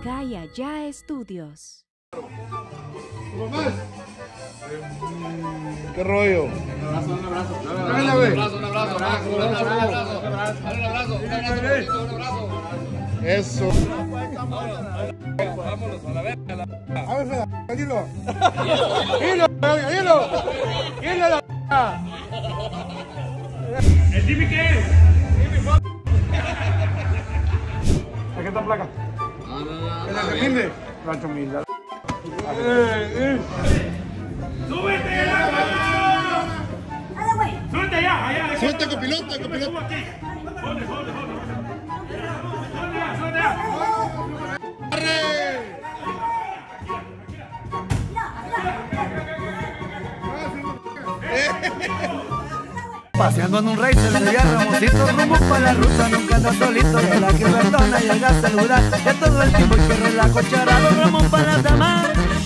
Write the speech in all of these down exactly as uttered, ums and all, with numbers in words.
Acá y Allá Estudios. Más. ¿Qué rollo? Un abrazo, un abrazo. Un abrazo, Dale, un güey. abrazo, un abrazo, un abrazo, un abrazo, un abrazo, un abrazo, un abrazo, un abrazo. Eso. Vámonos a la verga. A ver, Feda, dilo. Dilo, dilo. Dilo la ¿El Jimmy qué es? Aquí está placa. No, no, no. ¿En la que pinde? Rancho Humilde. ¡Súbete! ¡Súbete allá! allá Súbete, copiloto, copiloto. Subo aquí. Jódete, jódete, jódete. Súbete allá, súbete allá. Paseando en un rey se le veía Ramosito rumbo para la ruta, nunca anda solito, de la que perdona y haga saludar, ya todo el tiempo que relajo charado, Ramón para la dama.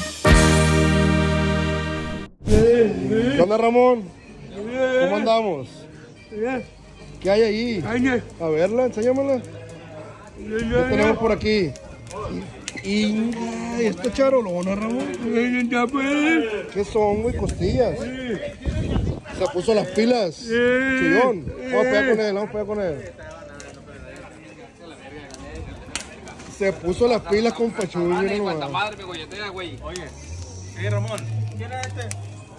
¿Qué onda, Ramón? ¿Cómo andamos? ¿Qué hay ahí? A verla, enséñamela. ¿Qué tenemos por aquí? Y este charolona, Ramón. ¿Qué son, güey? Costillas. Se puso las pilas. Chullón. Vamos a pegar con él, vamos a pegar con él. Se puso las pilas con Pachuy. Madre, cuánta madre me golletea, güey. Oye, hey Ramón, ¿quién es este?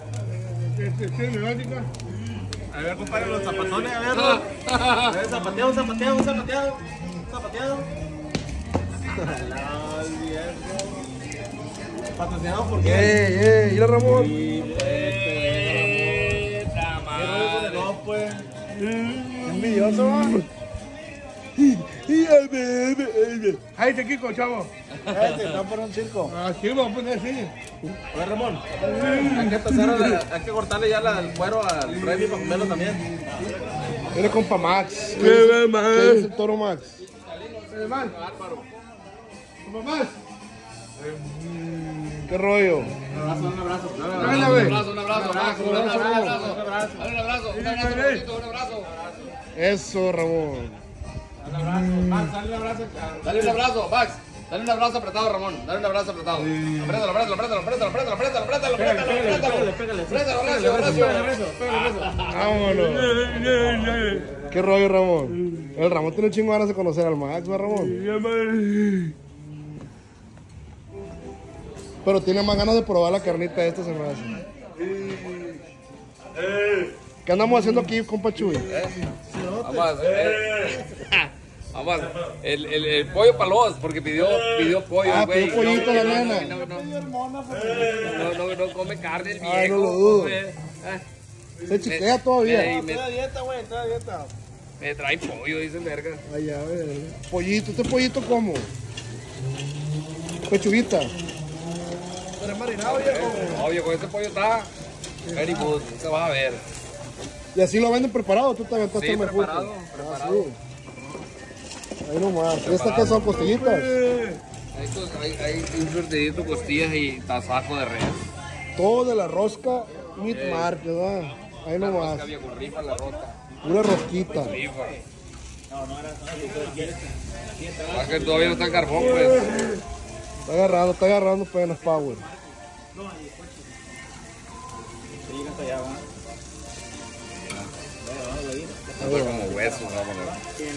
A ver, compadre, los zapatones, a ver. A ver, zapateado, zapateado, zapateado. Zapateado. ¿Patrocinado por qué? ¡Ey, ey! ¿Y la Ramón? No, pues. Envidioso, va. Ahí te Kiko, chavo. Este, está por un circo. Así vamos a poner así. A ver, Ramón, hay que empezar a la- hay que cortarle ya la- el cuero al Remy para comerlo también. Viene compa Max. ¿Qué dice, ¿qué dice el toro Max? Max. Compa Max. ¿Qué rollo? Un abrazo, un abrazo. Un Dale, abrazo, güey. un abrazo, un abrazo, un abrazo, un abrazo, un abrazo, un abrazo, un abrazo, un abrazo. Eso, Ramón. Max, dale un abrazo. Dale un abrazo, Max. Dale un abrazo apretado, Ramón. Dale un abrazo apretado. Apriétalo, apriétalo, apriétalo, apriétalo, apriétalo, apriétalo, apriétalo, apriétalo, apriétalo. Apriétalo, abrazo, abrazo. Vámonos. ¿Qué rollo, Ramón? El Ramón tiene un chingo de ganas de conocer al Max, ¿va, Ramón? Pero tiene más ganas de probar la carnita esta, se me hace. ¿Qué andamos haciendo aquí, compa Chuy? Vamos, eh, vamos, el, el, el pollo palos, porque pidió, pidió pollo, Ah, güey. pidió pollito la no, nena. no, no, no, no, no come carne el viejo. Ay, no lo dudo. güey. Eh, Se chiquea me- todavía. me- me- Toda dieta, güey, toda dieta. Me trae pollo, dice el verga. Ay, a ver. Pollito, ¿este pollito cómo? Pechuguita. Pero es marinado, viejo. Obvio, con ese pollo está very good, se vas a ver. Y así lo venden preparado, tú te aventaste Sí, el mejor. preparado, Ah, preparado. sí. Ahí nomás. ¿Y estas qué son, costillitas? Hay, cos- hay, hay un surtidito, costillas y tasajo de res. Todo de la rosca Meat Sí. Market, ¿verdad? Ahí La nomás. rosca viejo, rifa la rosca. Una rosquita. Rifa. Ah, que todavía no está en carbón, pues. Está agarrando, está agarrando penas, Power. Está como hueso, vámonos.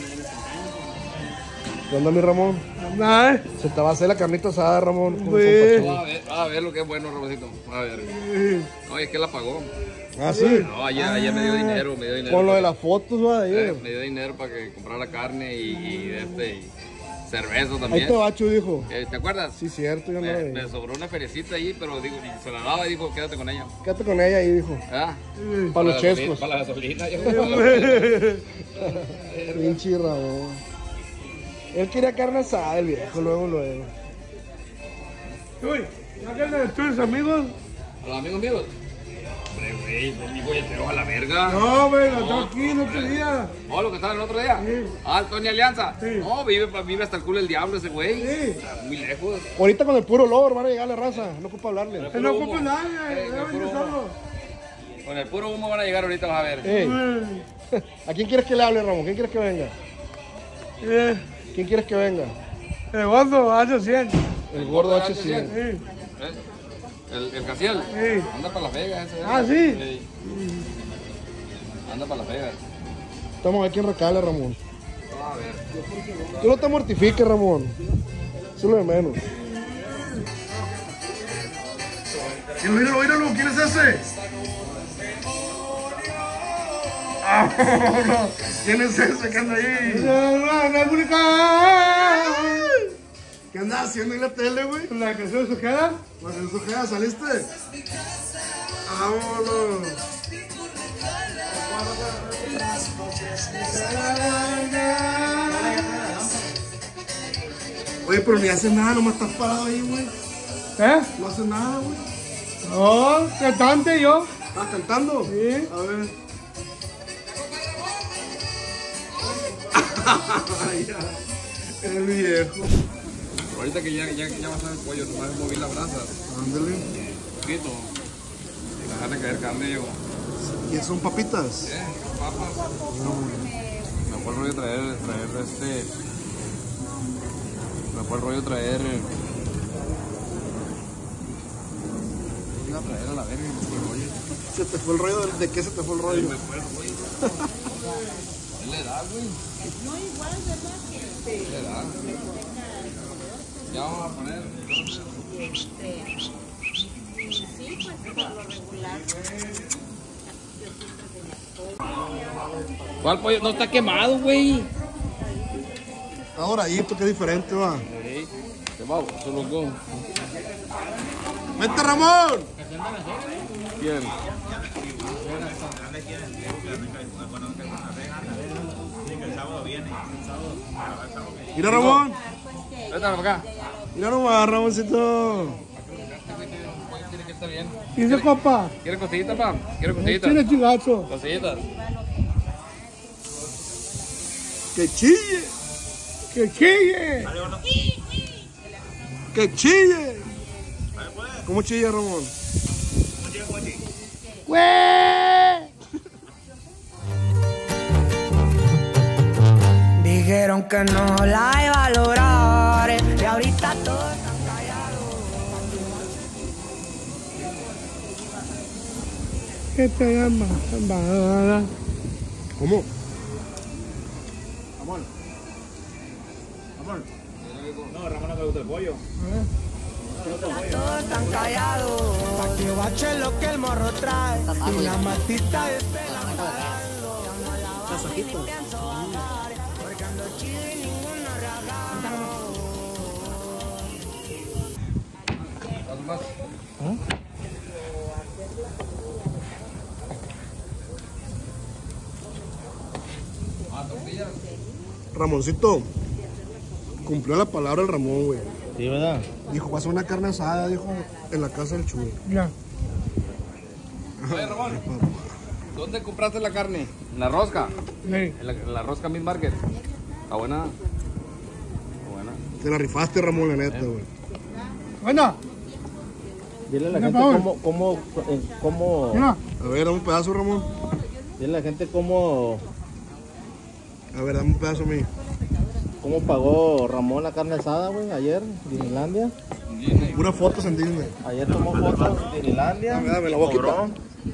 ¿Qué onda, mi Ramón? Se te va a hacer la carnita asada, Ramón. con- con Va Pachuy. a ver, va a ver lo que es bueno, Ramoncito. Va a ver. No, es que la pagó. Ah, sí. No, ayer, ayer me dio dinero, me dio dinero. Con lo de para- las fotos, va, de eh, ayer. me dio dinero para que comprara carne y, y este y cerveza Ahí también. te va, Chuy, dijo. Eh, ¿Te acuerdas? Sí, cierto, yo no me, lo me vi. sobró una feriecita ahí, pero digo, y se la daba y dijo, quédate con ella. Quédate con ella ahí, dijo. ¿Ah? Para los la chescos. gasolina- Para la gasolina. yo- Pinche Ramón. Él quería carne asada, el viejo, luego, luego. Uy, ¿ya que tus amigos? A los amigos míos. Hombre, güey, no mi golleteo a la verga. No, güey, lo tengo aquí el otro día. Oh, lo que estaba el otro día. Sí. Ah, el Tony Alianza. Sí. No, vive, vive hasta el culo del diablo ese güey. Sí. Está muy lejos. Ahorita con el puro olor van a llegar a la raza, no ocupa hablarle. Que no Puro ocupa humo. nadie, Eh, debe puro venir humo. solo. Con el puro humo van a llegar ahorita, vas a ver. Ey, Eh, ¿a quién quieres que le hable, Ramón? ¿Quién quieres que venga? eh, ¿Quién quieres que venga? El gordo hace cien. El gordo H cien. Sí. ¿Eh? El, el Casiel. Sí. Anda para Las Vegas ese. Ah, ¿sí? Sí. Anda para Las Vegas. Estamos aquí en Recale, Ramón. Vamos a ver. Tú no te mortifiques, Ramón. Eso es lo de menos. Míralo, míralo, ¿quién es ese? Ah, no. ¿Quién es ese que anda ahí? ¿Qué andas haciendo en la tele, güey? ¿La canción se queda? ¿La canción se queda? ¿Saliste? Vámonos. Oye, pero ni haces nada, nomás estás parado ahí, güey. ¿Eh? No haces nada, güey. No, cantante yo. ¿Estás cantando? Sí. A ver. Ay, ya. El viejo. Ahorita que ya, ya, ya va a estar el pollo, nomás mover las brasas. Ándale. Un poquito. Y dejar de caer carne yo. ¿Y son papitas? ¿Eh? Papas. Me fue el rollo traer, traer este. Me fue el rollo traer. Iba a traer a la verga y me fue el rollo. ¿Se te fue el rollo? ¿De qué se te fue el rollo? Me fue el rollo. ¿Qué le da, güey? No, igual, ¿verdad? ¿Qué le da? Ya vamos a poner. Sí, pues por lo regular. ¿Cuál pollo? No está quemado, güey. Ahora ahí, porque es diferente, va. Sí, se va, se lo go. ¡Vente, Ramón! ¿Quién? Mira, Ramón. Vete para acá. Mira nomás, Ramoncito. Tiene que estar bien. Dice copa. ¿Quiere costillitas, pa? ¿Quiere costillitas? Tiene chilazo. Costillitas. ¡Que chille! Que chille. ¡Que chille! ¿Cómo chilla, Ramón? ¡Güey! Dijeron que no la iba a lograr y ahorita todo está callado. ¿Qué te llama? Embarada. ¿Cómo? Ramón. Ramón. No, Ramón no te gusta el pollo. Todos están callados. Pa' que bache lo que el morro trae. Y la matita es pela parando. Los ojitos. Porque ando chido y ninguno ragado. Ramoncito. Cumplió la palabra el Ramón, güey. Sí, ¿verdad? Dijo, va a hacer una carne asada, dijo, en la casa del Chuy. Ya. Oye, Ramón, ¿dónde compraste la carne? ¿En la rosca? Sí. En la, en la rosca Meat Market. ¿Está buena? ¿Está buena? Te la rifaste, Ramón, la neta, güey. Bueno, Dile a la Mira, gente Paul. cómo, cómo, eh, cómo, mira. A ver, dame un pedazo, Ramón. dile a la gente cómo, A ver, dame un pedazo a mí. cómo pagó Ramón la carne asada, güey, ayer en Disneylandia. Puras fotos en Disney. Ayer tomó fotos en Disneylandia. Dame, dame, la voy a quitar. Cobró.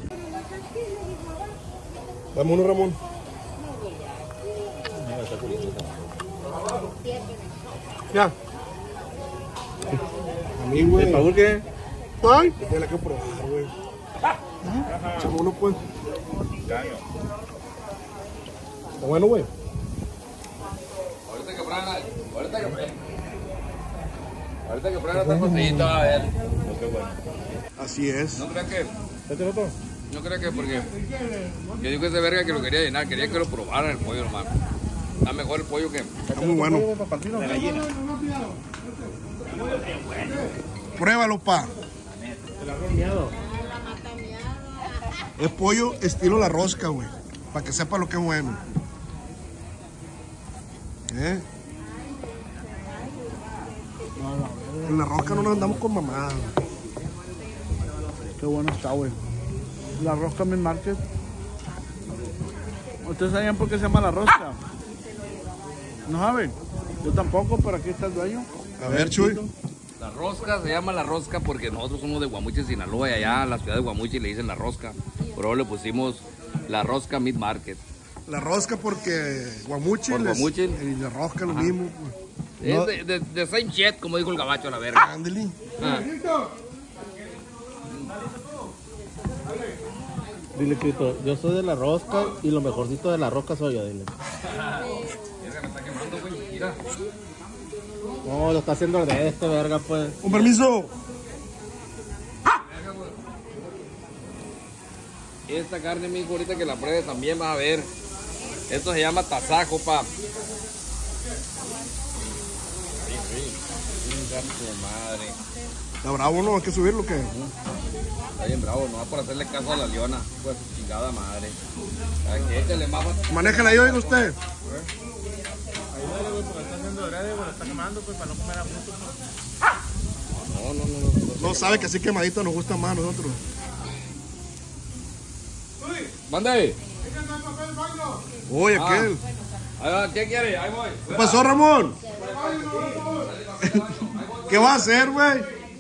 Dame uno, Ramón. Ya. A mí, güey. ¿El Paul qué? Ay, Tiene la que probar, güey. Echame uno, pues. Está bueno, güey. Ahorita que prueban, ahorita que prueban. Ahorita que prueban esta costillita, a ver. Así es. No creo que, ¿Este otro? no creo que porque que dijo ese verga que lo quería llenar, quería que lo probara el pollo, hermano. Está mejor el pollo que. Está muy bueno. De gallina. Pruébalo, pa. El arroz miado. Es pollo estilo la rosca, güey. Para que sepa lo que es bueno. ¿Eh? En la rosca no nos andamos con mamadas. qué bueno está, güey. La rosca Meat Market. ¿Ustedes saben por qué se llama la rosca? ¿No saben? Yo tampoco, pero aquí está el dueño. A ver, Chuy. La rosca se llama la rosca porque nosotros somos de Guamuchi, Sinaloa, y allá en la ciudad de Guamuchi le dicen la rosca. Por eso le pusimos la rosca Meat Market. La rosca porque Guamuchi, Por les- Guamuchi. y la rosca lo mismo. Es No. de, de, de same shit, como dijo el gabacho a la verga. Ándale. Ah. Dile, Chito, yo soy de la rosca y lo mejorcito de la rosca soy yo, dile. No, lo está haciendo de este, verga, pues. Con permiso. Esta carne, mi hijo, ahorita que la pruebe también vas a ver. Esto se llama tasajo, pa. Sí, sí. Chinga tu madre. Está bravo, ¿no? Hay que subirlo, ¿qué? Está bien bravo, no va por hacerle caso a la leona. Pues su chingada madre. Aquí échale más. Manéjala ahí, oiga usted. Ayúdale, güey, porque está haciendo de güey, está quemando, pues, para no comer a fruto. No, no, no, no. No sabe que así quemadito nos gusta más a nosotros. Mande. Oye, Ah. aquel. Ahí va, ¿qué quiere? Ahí voy. ¿Qué pasó, Ramón? ¿Qué va a hacer, güey?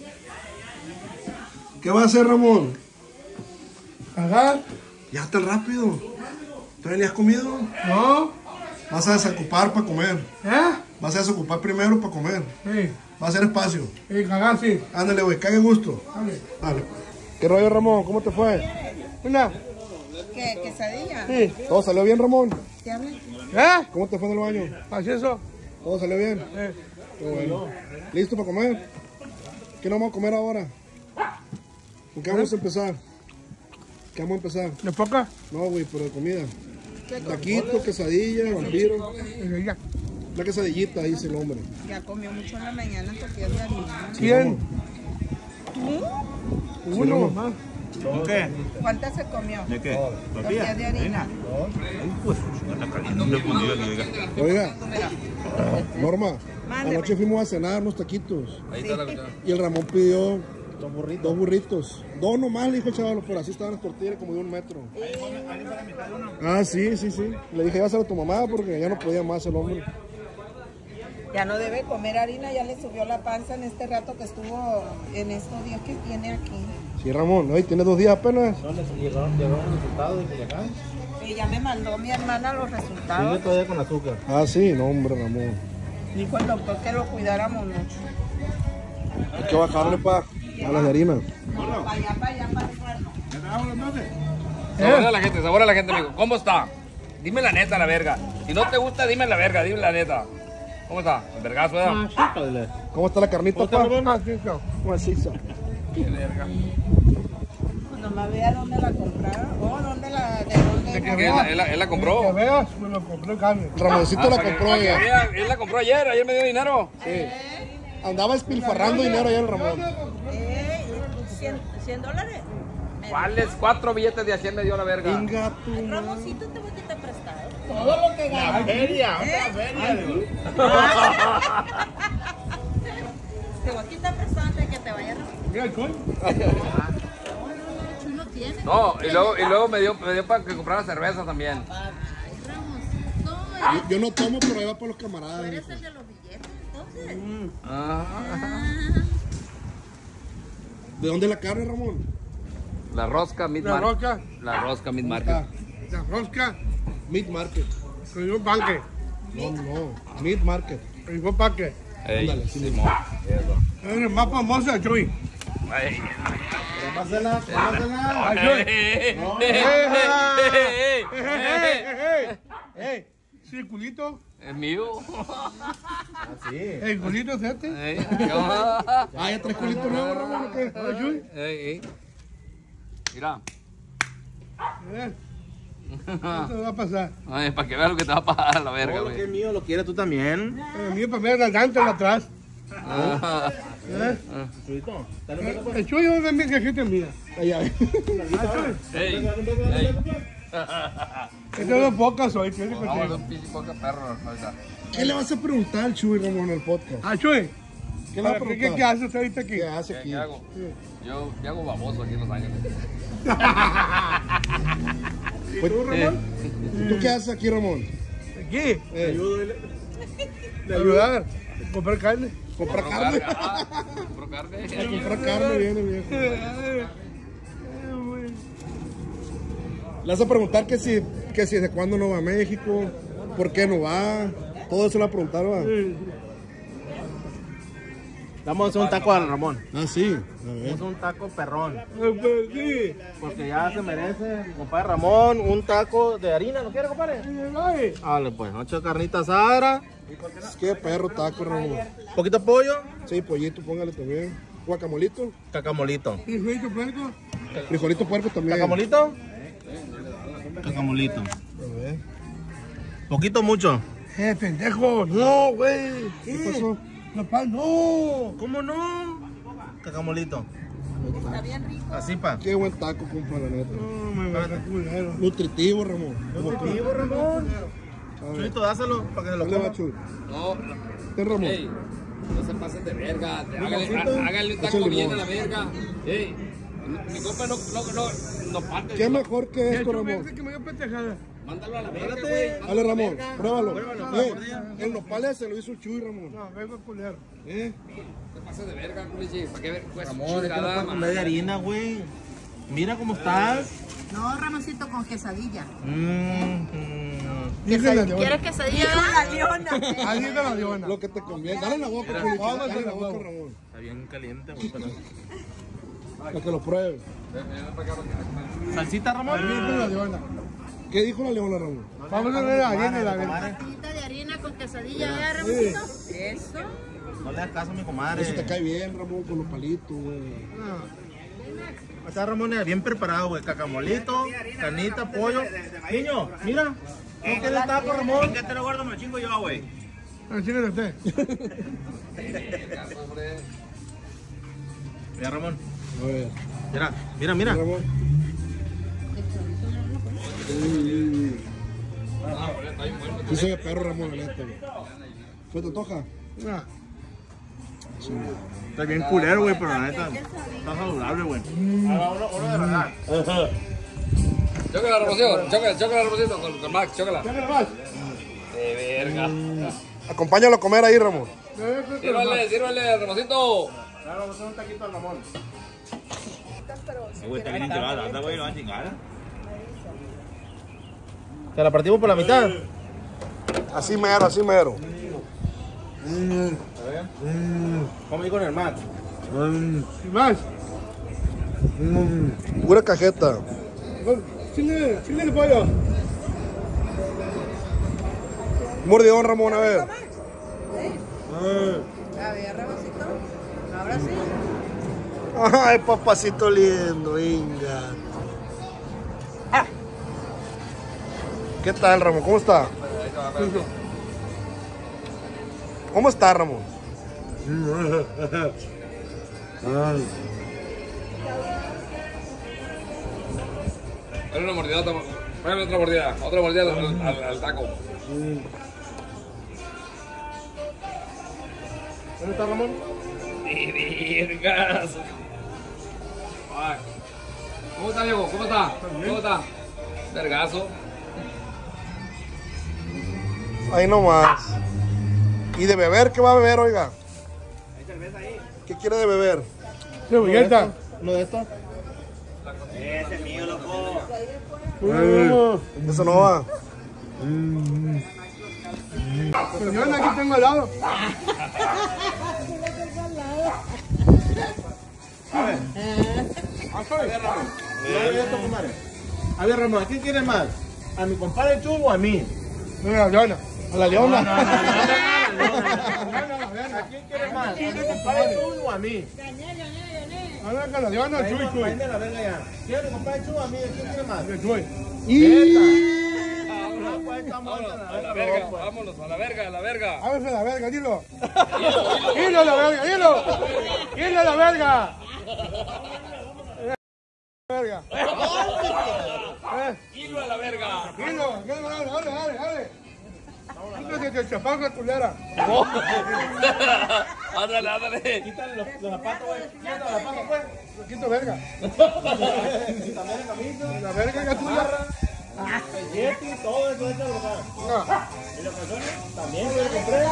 ¿Qué va a hacer, Ramón? ¿Cagar? Ya tan rápido. ¿Todavía ni has comido? No. Vas a desocupar para comer. ¿Eh? Vas a desocupar primero para comer. Sí. Va a hacer espacio. Y cagar, sí. Ándale, güey, cague gusto. Dale. Dale. ¿Qué rollo, Ramón? ¿Cómo te fue? Una. ¿Qué? ¿Quesadilla? Sí. ¿Todo salió bien, Ramón? ¿Qué habla? ¿Eh? ¿Cómo te fue en el baño? ¿Así eso? ¿Todo salió bien? Eh. Qué bueno. ¿Listo para comer? ¿Qué nos vamos a comer ahora? ¿Con qué vamos a empezar? ¿Qué vamos a empezar? ¿De poca? No, güey, pero de comida. Taquito, quesadilla, vampiro. Eh, ya. Una quesadillita, dice el hombre. Ya comió mucho en la mañana tortillas de harina. ¿Quién? ¿Mm? Uno, mamá. ¿Cómo qué? ¿Cuántas se comió? ¿De qué? Tortillas de harina. Pues, anda caliente, no le pondría ni diga. Oiga, Norma, Mándeme. anoche fuimos a cenar unos taquitos. Ahí está la cuchara. Y el Ramón pidió dos burritos. Dos burritos. Dos nomás, le dijo el chaval, pero así estaban las tortillas como de un metro. Ah, sí, sí, sí. Le dije, llévaselo a tu mamá porque ya no podía más el hombre. Ya no debe comer harina, ya le subió la panza en este rato que estuvo en estos días que tiene aquí. Sí, Ramón, hoy tiene dos días apenas. ¿Dónde llegaron, llegaron los resultados de Culiacán? Y ya me mandó mi hermana los Sigue resultados. todavía con azúcar. Ah, sí, no, hombre, Ramón. Dijo el doctor que lo cuidáramos mucho. Hay que bajarle pa a las de harina. Para allá, para allá, para el cuarto. Sabora a la gente, sabora a la gente, amigo. ¿Cómo está? Dime la neta, la verga. Si no te gusta, dime la verga, dime la neta. ¿Cómo está? El vergazo, ¿verdad? Ah, sí, padre. ¿Cómo está la carnita, ¿Otra pa? vez más? Sí, sí. Maciza. Qué verga. Pues nomás vea dónde la compraron. O dónde la, de dónde De que la- Él, la- él la- él la Que compró. veas, me lo compré en carne. Ramoncito Ah, la para que- compró para que ya. vea, Él la compró ayer, ayer me dio dinero. Andaba despilfarrando dinero ayer el Ramón. Eh, cien, cien dólares. ¿Cuáles cuatro billetes de a cien me dio la verga? Venga tú. Ramosito, te voy a quitar prestado. Todo lo que ganas. Feria, otra feria. digo. Te voy a quitar prestado antes de que te vayas a... Mira el coño. Chulo tiene. No, y luego, y luego me dio, me dio para que comprara cerveza también. Yo, yo no tomo, pero ahí va para los camaradas. ¿Eres el de los billetes entonces? Ah. ¿De dónde es la carne, Ramón? La rosca, Meat La Market. rosca, La rosca, Meat Ah, Market. la rosca, Meat Market. con un panque. No, no. Meat Market. Con un panque. Ey, Ándale, sí, Simón. Eso. Es el más famoso de Chuy. Ay. Pásala, pásala. Ay, Chuy. Ey, No, ey, déjala. ey, ey, ¡Eh, ey. eh, eh, eh! Circulito. Es mío. Así. El culito es este. Ey, ¿cómo? Ah, ya tres culitos nuevos, Ramón, ¿o qué? Ay, Chuy. Ey, ey. Mira. Eh, ¿qué te va a pasar? Ay, para que veas lo que te va a pasar a la verga, Todo lo que es güey. mío lo quieres tú también. El mío para ver la llanta de atrás. Ah. ¿Eh? Chuito, dale un beso, pues. El Chuy es también que gente mía. Allá. Ey, ey. Este es de pocas hoy, tiene que Vamos a ser. un pinche poca perro ahorita. ¿Qué le vas a preguntar al Chuy, Ramón, en el podcast? Ah, Chuy. ¿Qué le vas a ¿Qué, qué, preguntar? qué haces ahorita aquí? ¿Qué hace ¿Qué, aquí? qué hago? Yo, yo hago baboso aquí en Los Ángeles. Pues, ¿Tú qué haces aquí, Ramón? Aquí. Eh, De ayudar. Comprar carne. Comprar Compro carne. carne. Ah, compro carne. Comprar carne viene, viejo. Le vas a preguntar que si, que si desde cuándo no va a México, por qué no va. Todo eso le preguntaron. Vamos a hacer un taco a Ramón. Ah, sí. A Vamos a ver. hacer un taco perrón. Porque ya se merece, compadre Ramón, un taco de harina. ¿No quiere, compadre? Vale, pues, ocho carnitas asada. Es que perro taco, Ramón. Poquito pollo. Sí, pollito, póngale también. Guacamolito. Cacamolito. Frijolito puerco. Frijolito puerco también. ¿Cacamolito? Cacamolito. A ver. Poquito mucho. Eh, pendejo. No, güey. ¿Qué pasó? No, pa, no. ¿Cómo no? Cacamolito. Está bien rico. Así, pa. Qué buen taco, compa, la neta. No, me va a culero. Nutritivo, Ramón. Nutritivo, Ramón. A ver. Chulito, dáselo para que se lo ¿Dónde va, coma. Chuy? No, Ten, Ramón. ey, no se pasen de verga. Háganle, Limoncito. háganle un Echa taco bien a limón. la verga. Ey, mi compa no, no, no, no parte. ¿Qué mejor que esto, Ramón? Mándalo a la verga, güey. Dale, Ramón, pruébalo. Pruébalo. Eh, el nopal ese lo hizo el Chuy, Ramón. No, vengo a culero. ¿Eh? No te pases de verga, culichi. ¿Para qué ver? Pues, Ramón, es que no chingada puedes comer de madre. harina, güey. Mira cómo estás. No, Ramoncito, con quesadilla. Mm, Quesadilla. ¿Quieres quesadilla? Con la leona. Ahí está la leona. Lo que te conviene. Dale la boca, Chuy. Dale la boca, Ramón. Está bien caliente, güey. pero- Para que lo pruebe. Salsita, Ramón. la leona. ¿Qué dijo la leona, Ramón? Vamos a ver la harina y la leona. Tortillita de harina con quesadilla, ¿verdad, Ramoncito? Eso. No le das caso a mi comadre. Eso te cae bien, Ramón, con los palitos, güey. Está Ramón eh, bien preparado, güey. Cacamolito, canita, pollo. Niño, mira. ¿No quieres taco, Ramón? ¿Qué te lo guardo? Me chingo yo, güey. Chíngale usted. Mira, Ramón. A ver, Mira, mira, mira. Ramón. Sí se ve perro, Ramón, la neta, güey. ¿Fue tu toja? Está bien culero, güey, pero la neta está saludable, güey. Ahora uno, uno de verdad. Chócala, Ramosito. Chócala, chócala, Ramosito. Con, con Max, chócala. De verga. Acompáñalo a comer ahí, Ramón. Sírvale, sírvale, Ramosito. Ahora vamos a hacer un taquito al Ramón. Güey, está bien enchilada, anda, güey, va a chingar. ¿Te la partimos por la mitad? Así mero, así mero. Come ahí con el Max. Más. Pura cajeta. Chile, chile el pollo. Mordidón, Ramón, a ver. A ver, Ramoncito. Ahora sí. Ay, papacito lindo, venga. ¿Qué tal, Ramón? ¿Cómo está? ¿Cómo está, Ramón? Dale una mordida, otra, dale otra mordida. Otra mordida al, al, al taco. ¿Dónde está Ramón? De vergas. Ay. ¿Cómo está, Diego? ¿Cómo está? ¿Cómo está? Vergazo. Ahí nomás. ¿Y de beber qué va a beber, oiga? ¿Qué quiere de beber? ¿Cebolleta? ¿Uno de estos? Eso no va. Señor, aquí tengo al lado. A ver, Ramón, ¿a quién quieres más? ¿A mi compadre Chu o a mí? No, a la leona. A la leona. ¿A quién quieres más? ¿A mi compadre Chu o a mí? Habla con la leona, Chuy, Chuy. Váyanse a la verga ya. ¿Quién mi compadre Chu o a mí? ¿A quién quieres más? Chuy. Vámonos a la verga, vámonos a la verga, a la verga. Hágase la verga, dilo. Dilo a la verga, dilo. Dilo a la verga. Verga. Hilo a la verga. Dilo, dale, dale, dale, dale. Quítate de chapaca, culera. Ándale, ándale. Quítale los, los zapatos, güey. Quítale los zapatos, pues. Lo quito verga. Quítame la camisa. La verga es tuya. El Yeti, todo eso es de verdad. ¿Y los calzones? También yo lo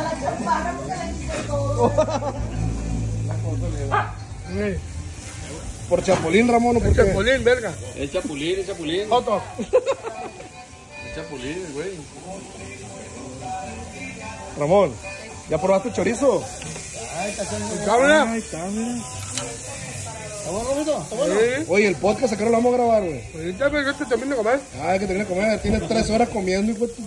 compré. ¿Por Chapulín, Ramón, o por qué? Chapulín, verga. Es Chapulín, es Chapulín. Otro. Es Chapulín, güey. Ramón, ¿ya probaste chorizo? Cámara. Ahí está, mira. ¿Está bueno, Romito? ¿Está bueno? Sí. Oye, el podcast acá lo vamos a grabar, güey. Ahorita me yo te termino de comer. Ay, que te viene a comer, tienes tres horas comiendo, hijo de tu...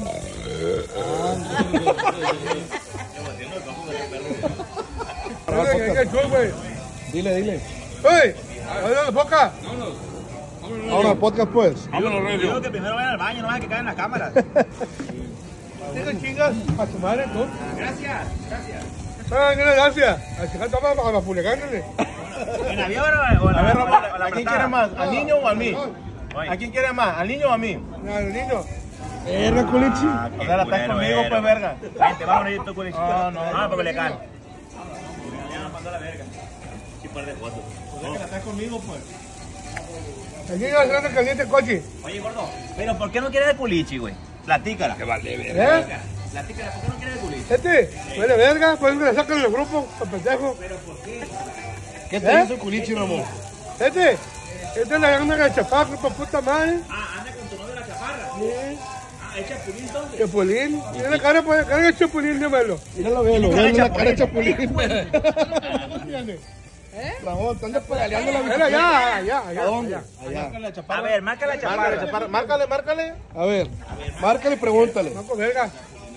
Ahora que el show, güey. Dile, dile. ¡Ey! ¡Habla de boca! Ahora, podcast, pues. Vámonos, Yo digo Relio. que primero vayan al baño, no vayan que caen las cámaras. Digan chingas a su madre, tú. Gracias, gracias. Ah, no, gracias. Al chicar estaba para la pulegándole. ¿En avión o en la... A ver, Ramón, ¿a quién quiere más? ¿Al niño o a mí? ¿A quién quiere más? ¿Al niño o a mí? No, los niños. Verga, culichi. O sea, la estás conmigo, pues, verga. Vente, vamos a ir tú, culichi. No, no. Ah, porque le caen. Ya nos mandó la verga. Sí, par de fotos. O sea, que la estás conmigo, pues. El niño haciendo caliente el coche. Oye, gordo, pero ¿por qué no quieres de culichi, güey? Platícala. Que vale, verga. ¿Eh? Platícala, ¿por qué no quieres de culichi? Este, huele verga, pues que le sacan los grupos, los pendejos. ¿Qué te ¿Eh? hizo el culichi, Ramón? Este, este le anda con el chaparro, por puta madre. Ah, anda con tu novio la chaparra. Sí. Ah, ¿es chapulín entonces? Chapulín. Tiene la cara, pues, cara de chapulín, dímelo. Míralo, velo, velo la cara de Chapulín. ¿Tiene? Ramón, te andas pedaleando la Mira, ya, ya, ¿A ya. dónde? ya. Allá. A ver, marca la chaparra. Márcale, márcale. A ver, márcale y pregúntale. Marco, verga.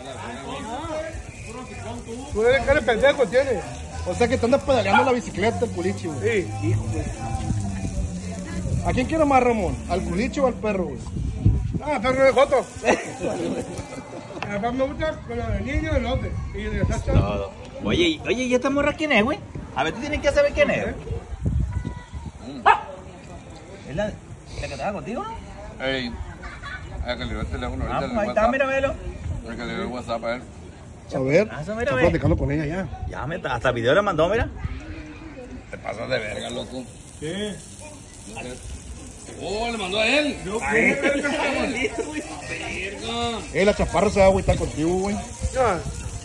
Tú eres cara de pendejo, tiene. O sea que te andas pedaleando la bicicleta el culichi, güey. Sí. Hijo, güey. ¿A quién quiere más, Ramón? ¿Al culichi o al perro, güey? No, perro de joto. Además me gusta con los del niño y el otro. Y de salsa. Todo. Oye, oye, ¿y esta morra quién es, güey? A ver, tú tienes que saber quién es. ¿Es la, la que estaba contigo, no? Ey. Hay que le doy el teléfono Ah, ahorita. pues ahí está, mira, velo. Hay que le doy el WhatsApp a él. A ver, Ah, eso, mira, está ve. platicando con ella ya. Ya, me, hasta video le mandó, mira. Te pasas de verga, loco. ¿Qué? Oh, le mandó a él. Ay, verga. Eh, la chaparra se va a agüitar contigo, güey. Ya.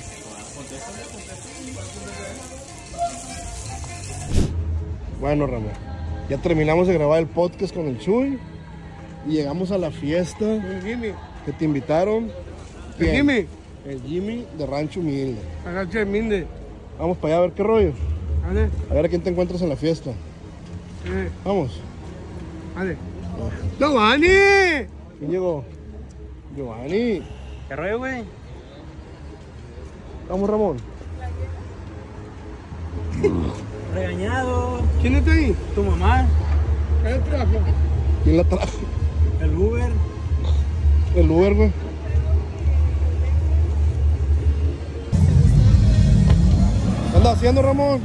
Bueno, Ramón, ya terminamos de grabar el podcast con el Chuy y llegamos a la fiesta El Jimmy. que te invitaron. El ¿Quién? Jimmy. El Jimmy de Rancho Humilde. Agache Minde. Vamos para allá a ver qué rollo. Vale. A ver a quién te encuentras en la fiesta. Eh, Vamos. vale. ¡Giovanni! ¿Quién llegó? Giovanni. ¿Qué rollo, güey? Vamos, Ramón. Regañado. ¿Quién está ahí? Tu mamá. ¿Qué trajo? ¿Quién la trajo? El Uber. El Uber, güey. ¿Qué andas haciendo, Ramón?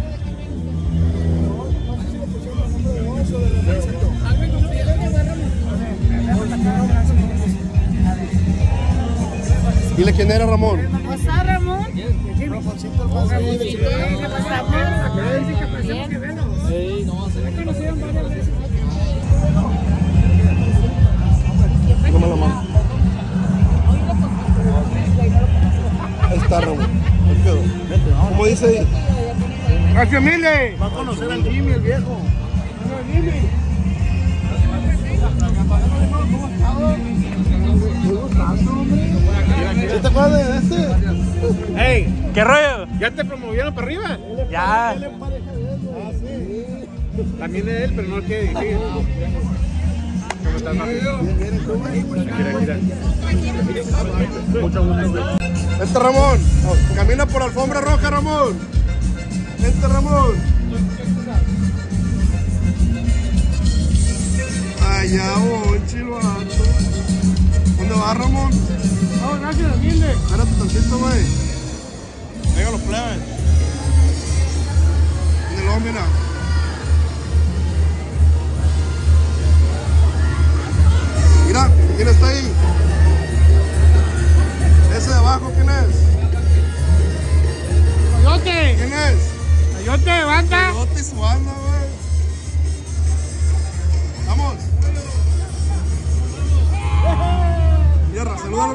Dile quién era, Ramón. ¿Cómo está, Ramón? Ramoncito, ¿cómo estamos? Toma la mano. Ahí está, Ramón. Ahí quedó. ¿Cómo dice ahí? ¡Gracias, Minde! Va a conocer al Jimmy, el viejo. ¿Sí te acuerdas de este? ¡Ey! ¿Qué rollo? ¿Ya te promovieron para arriba? Ya. También de él, pero no quiere decir. ¿Cómo estás, papi? Mira, mira. Mucho gusto. Este Ramón. Camina por alfombra roja, Ramón. Este Ramón. Allá voy, chivato. ¿Dónde vas, Ramón? Oh, gracias, Minde. Espérate tantito, güey. Venga los plebes. ¿Dónde lo mira? Mira, ¿quién está ahí? Ese de abajo, ¿quién es? ¡Coyote! ¿Quién es? ¡Coyote, banda! Coyote y su banda, güey. Vamos.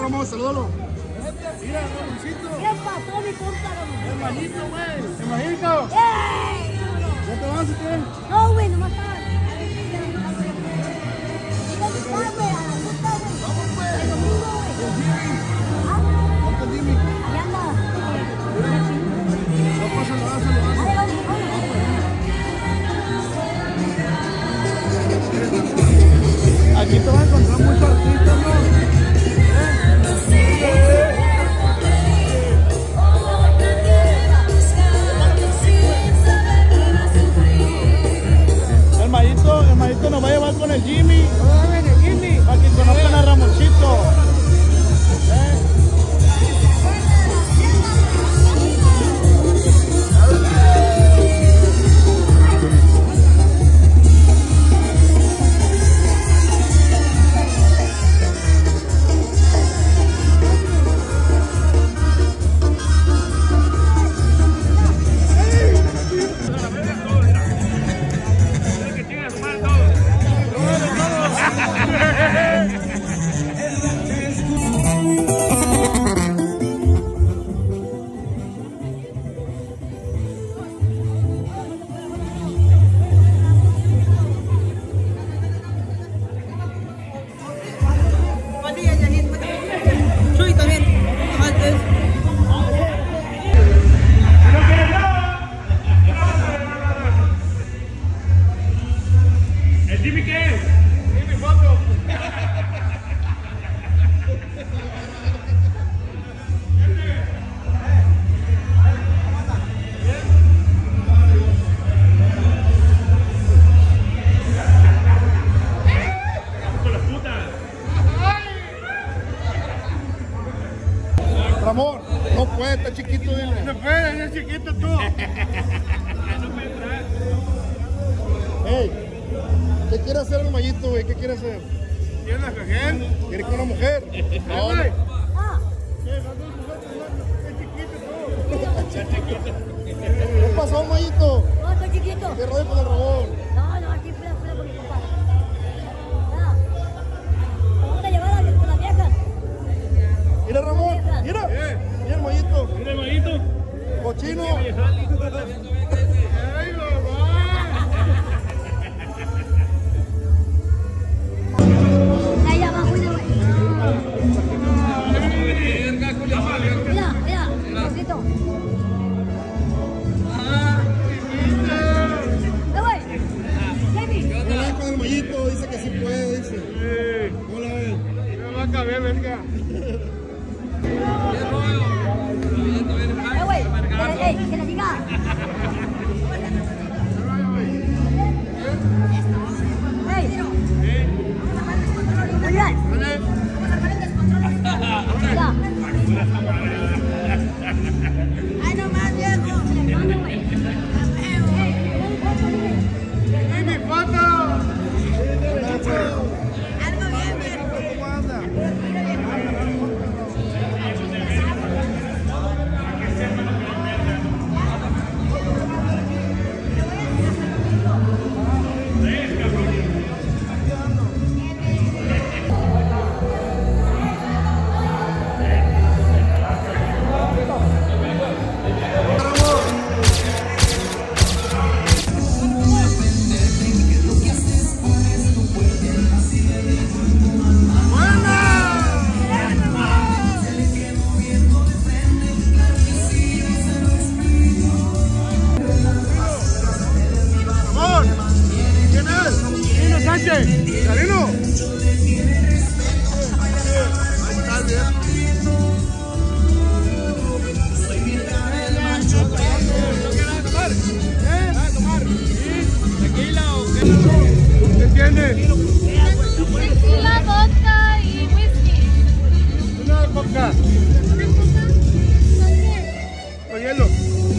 Ramón, salúdalo. Mira, Ramoncito. ¿Qué pasó, mi compa, Ramón? Hermanito, güey. Hermanito. ¡Ey! ¿Ya te vas o qué? No, güey, nomás estaba. A ver si ya no está, güey. ¿Dónde está, güey? A la puta, güey. Vamos, pues. El domingo, güey. El Jimmy. ¿Ah? ¿Dónde está Jimmy? Allá anda. No pasa nada, se lo hace. Dale, vamos, vamos. Aquí te vas a encontrar muchos artistas, ¿no? El Mayito, el Mayito nos va a llevar con el Jimmy. el Jimmy. Para que conozcan a Ramoncito. Ramón, no puede, está chiquito, dile. No puede, es chiquito tú. No puede entrar. Ey, ¿qué quiere hacer el Mayito, güey? ¿Qué quiere hacer? ¿Quiere una mujer? ¿Quiere con una mujer? No, no. Ah. ¿Qué pasó, Mayito? No, estoy chiquito. ¿Qué rollo con el Ramón? No, no, aquí fuera, fuera con mi compa. Ya. Vamos a llevar a las con las viejas. Mira, Ramón, mira. Mira el Mayito. Mira el Mayito. Cochino. Ay, Ahí abajo, mira, güey. Mira, mira, poquito. Eh, güey. Jamie. Habla con el Mayito, dice que sí puede, dice. ¿Cómo la ves? no va a caber, verga. Eh, güey, que le, que le diga. Hey. Muy bien. Mira. Ay, no más, viejo. ¡Es mi foto! Algo bien, viejo. ¿Cómo anda? ¡Carino! ¿Qué entiendes? Tequila, vodka y whisky. Una vodka. Con hielo.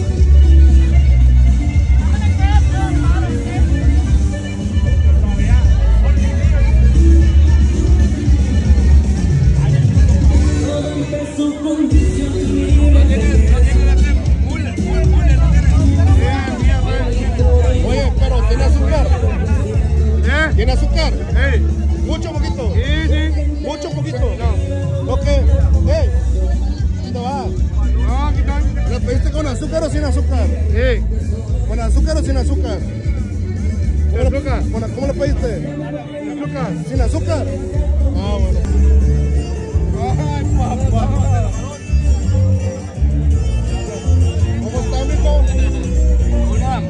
Oye, pero ¿tiene azúcar? ¿Eh? ¿Tiene azúcar? Sí. ¿Mucho o poquito? Sí, sí. ¿Mucho o poquito? No. ¿Lo que? con azúcar o sin azúcar? Sí. ¿Con azúcar o sin azúcar? ¿Con azúcar? ¿Con, ¿Cómo le pediste? Sin azúcar. ¿Sin azúcar? Ah, bueno. Ay, papá. ¿Cómo está, mijo? Hola.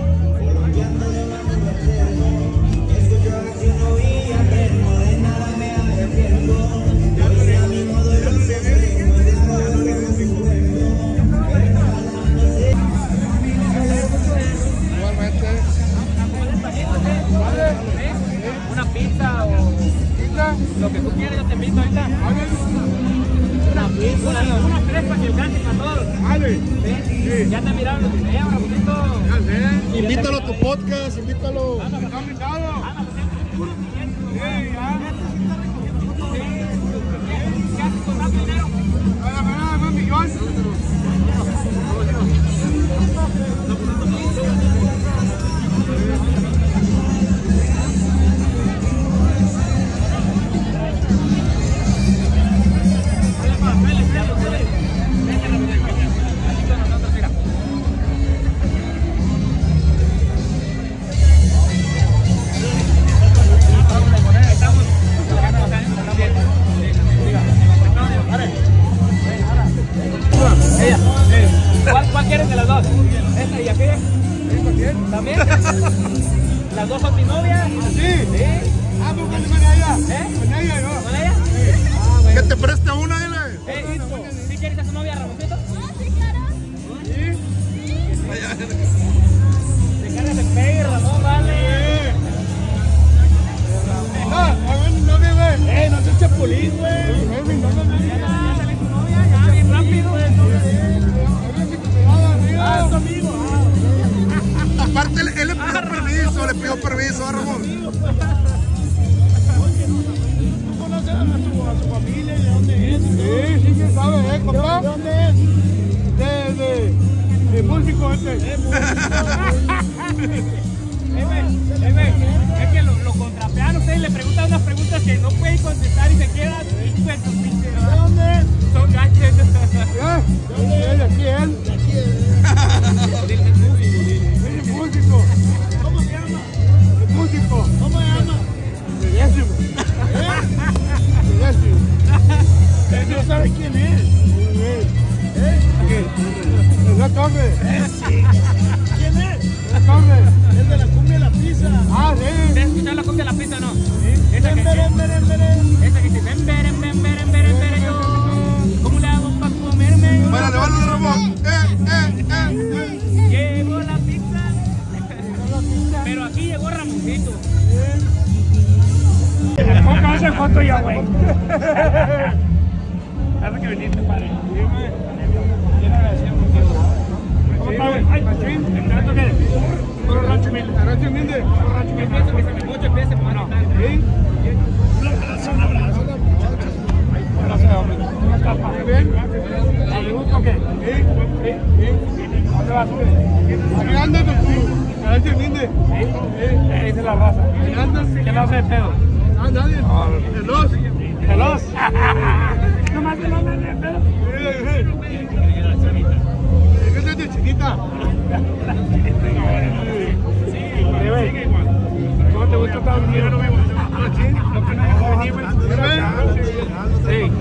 Una pizza o pizza, lo que tú quieras, yo te invito ahorita. Una pizza, una, una fresca que alcance para todos. Vale. ¿Sí? Sí. Ya te miraron los videos, Ramonito. Ya sé. Invítalo a tu podcast, invítalo. Anda, ¿está invitado? Anda, sí, ya. ¿Qué haces con tanto dinero? Nada, nada, un millón. ¿Cuál, ¿Cuál quieres de las dos? ¿Esta y aquella? ¿También? ¿Las dos son mi novia? Sí. ¿Sí? Ah, pues con ella. ¿Eh? Con ella, ¿no? ¿Con ella? Sí. Ah, bueno. Que te preste una, dile. ¿Eh? ¿Sí quieres a su novia, Ramoncito? Ah, sí, claro. ¿Sí? Te cargas de pegue, Ramón, vale. Ah, no me ve. Eh, no seas chapulín, güey. Es mi novia. Ya, sale tu novia, ya, bien rápido. Ah, es tu amigo. Aparte, él, él le pidió permiso, le pidió permiso a Ramón. ¿Tú conoces a su, a su familia y de dónde es? Sí, sí que sabe, ¿eh, compa? ¿De dónde es? De, de, de músico este. De músico. Eh, güey, eh, güey, es que lo, lo contrapean ustedes y le preguntan unas preguntas que no pueden contestar y se quedan pues, sus pinches. ¿De dónde? Son gaches. ¿Eh? ¿De dónde es? ¿De aquí él? De aquí él. Es músico. ¿Cómo se llama? Es músico. ¿Cómo se llama? De décimo. De décimo. Él no sabe quién es. ¿Eh? ¿Qué? La torre. ¿Quién es? La torre. El de la cumbia y la pizza. Ah, sí. ¿Te has escuchado la cumbia y la pizza, no? Sí. Esa que dice, esa que dice, ven, ven, ven, ven, ven, ven, ven, yo. ¿Cómo le hago para comerme? Bueno, le van a Ramón. Eh, eh, eh. Llegó la pizza. Pero aquí llegó Ramoncito. Ponga esa foto ya, güey. Hace que viniste, padre. Bien agradecido contigo. ¿Cómo está, güey? Ay, machín. ¿El trato qué? Puro rancho humilde. ¿Rancho humilde? Puro rancho humilde. Pienso que se me mucho empiece por no. ¿Sí? Un abrazo, un abrazo. Gracias, hombre. ¿Cómo estás, pa? ¿Bien? ¿Le gusta o qué? Sí. ¿Sí? ¿Sí? ¿Dónde vas? Aquí andas tú. Rancho humilde. ¿Sí? Sí. Esa es la raza. ¿Qué andas? ¿Quién la hace de pedo? Ah, nadie. ¿Celos? ¿Celos? ¿Nomás te lo andan de pedo? Sí, sí. ¿Qué es de chiquita? Sí, güey. ¿Cómo te gusta estar durmiendo? ¿No me gusta? ¿Lo que no deja venir, güey? Sí.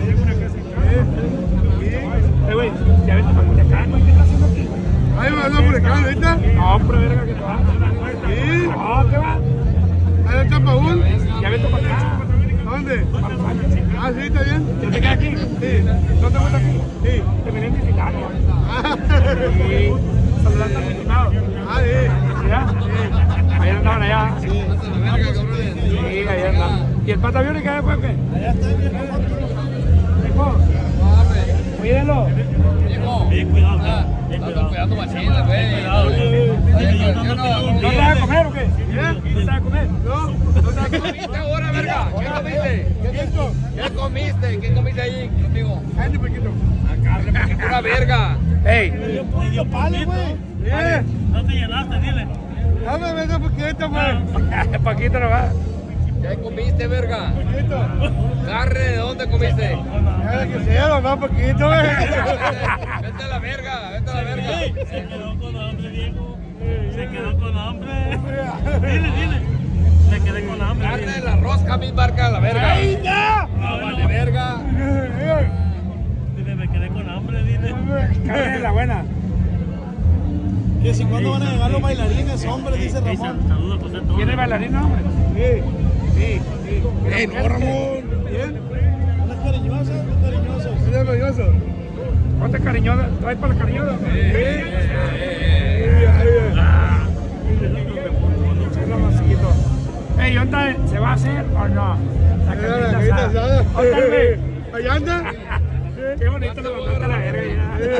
Eh, güey, ya vete para Culiacán, güey. ¿Qué estás haciendo aquí? ¿Ahí vas a Culiacán ahorita? No, pero verga que te va. ¿Sí? No, ¿qué va? ¿Ahí está Paúl? Ya vete para acá. ¿Dónde? Ah, sí, está bien. ¿Ya te quedas aquí? Sí. ¿No te gusta aquí? Sí. Te venía a visitar, ¿no? Ah, Sí. Saludar a tu estimado. ah, sí. ¿Ya? Sí. Ayer andaban allá. Sí. Sí, ayer andaban. ¿Y el pata biónica después qué? Allá está bien. Hijo. Cuídenlo. Bien cuidado. Estás cuidando machinas, güey. ¿No te vas a comer o qué? ¿Eh? ¿No te vas a comer? No. ¿Qué comiste ahora, verga? ¿Qué comiste? ¿Qué es esto? ¿Qué comiste? ¿Qué comiste ahí conmigo? Carne poquito. Pura verga. ¡Ey! Me dio palo, güey. ¿Eh? No te llenaste, dile. Dame esa poquita, güey. Paquito no va. ¿Qué comiste, verga? ¿Carne de dónde comiste? Ya que sea, más poquito, güey. Vete a la verga, vete a la verga. Se quedó con hambre, viejo. Se quedó con hambre. Dile, dile. Me quedé con hambre. Carne de la rosca, mi barca, la verga. ¡Ay, ya! No vale verga. Dile, me quedé con hambre, dile. Carne de la buena. Que si cuándo van a llegar los bailarines, hombre, dice Ramón. Saludos, José Torres. ¿Quién es bailarín, hombre? Sí, sí, sí. ¡Ey, no, Ramón! ¿Bien? ¿Unas cariñosas? ¿Unas cariñosas? ¿Qué cariñoso? ¿Cuántas cariñosas? ¿Trae para la cariñosa? Sí. Ey, ¿dónde se va a hacer o no? La carnita asada. ¿Allá anda? Qué bonito levantarte la verga.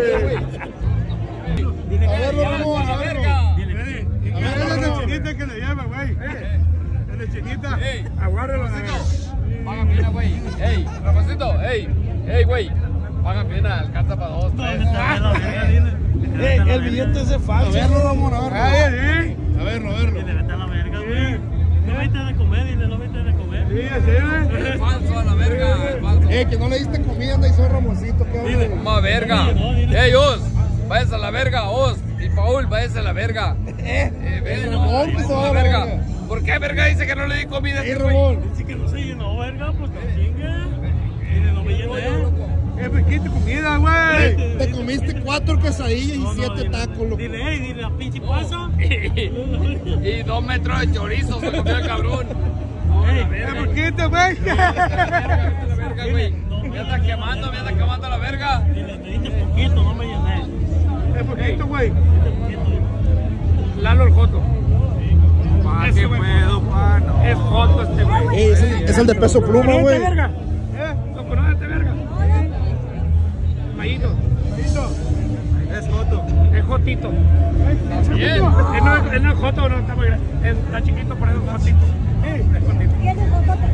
A ver, Ramón, a ver. A ver, la chinita que le lleva, güey. La chinita. Aguárdalo. Paga pena, güey. Ey, Ramoncito, ey, ey, güey. Paga pena, alcanza para dos, tres. Ey, el billete ese falso. A verlo, Ramón, a verlo. Ay, A verlo, a verlo. Dile, vete a la verga, güey. No viste de comer, dile, no viste de comer. sí, así, güey. El falso a la verga, el falso. Eh, que no le diste comida, anda y soy Ramoncito, cabrón. Más verga. Ey, Os, váyase a la verga, Os. Y Paul, váyase a la verga. Eh, ven, Ramón, váyase pues, a la ahora, verga. verga. ¿Por qué verga dice que no le di comida a ¡Ey, este güey? Ramón! Dice que no se llenó, verga, pues no chingue. Dile, no me llené. Es poquito comida, güey. Te comiste cuatro quesadillas y siete tacos, loco. Dile, ey, dile, la pinche pasa. Y dos metros de chorizo se comió el cabrón. Es poquito, güey. La verga, güey. Me anda quemando, me anda quemando la verga. Dile, te dije poquito, no me llené. Es poquito, güey. Lalo el Joto. ¿Para qué puedo, mano? Es Joto este güey. Ey, es el, es el de peso pluma, ¿Conoces güey. este verga? ¿Eh? ¿Lo conoces este verga? Mayito. Mayito. Es Joto. Es Jotito. Bien. Él no, él no es Joto, no está muy grande. Está chiquito, pero es Jotito. Sí, es Jotito. ¿Quién es Jocote?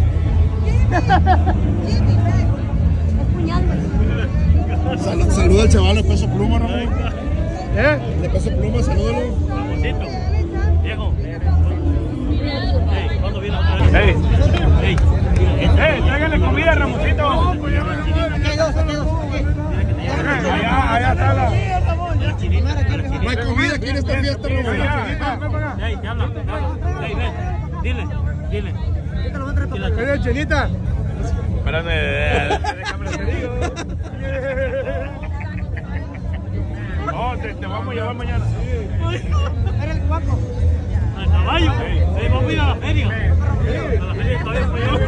Es puñal, güey. Salud, saluda al chaval de peso pluma, Ramón. ¿Eh? De peso pluma, salúdalo. Ramosito. Viejo. Ey, ¿cuándo viene otra vez? Ey. Ey. ¡Eh! ¡Tráigale comida, Ramosito! Aquí hay dos, aquí hay dos. Allá, allá está la... No hay comida aquí en esta fiesta, Ramón. Ey, te habla, te habla. Ey, ven. Dile, dile. ¿Qué es chinita? Espérame. Déjame te digo. No, te, te vamos a llevar mañana. Era el guaco. Al caballo. Ey, vamos a ir a la feria. A la feria de caballo.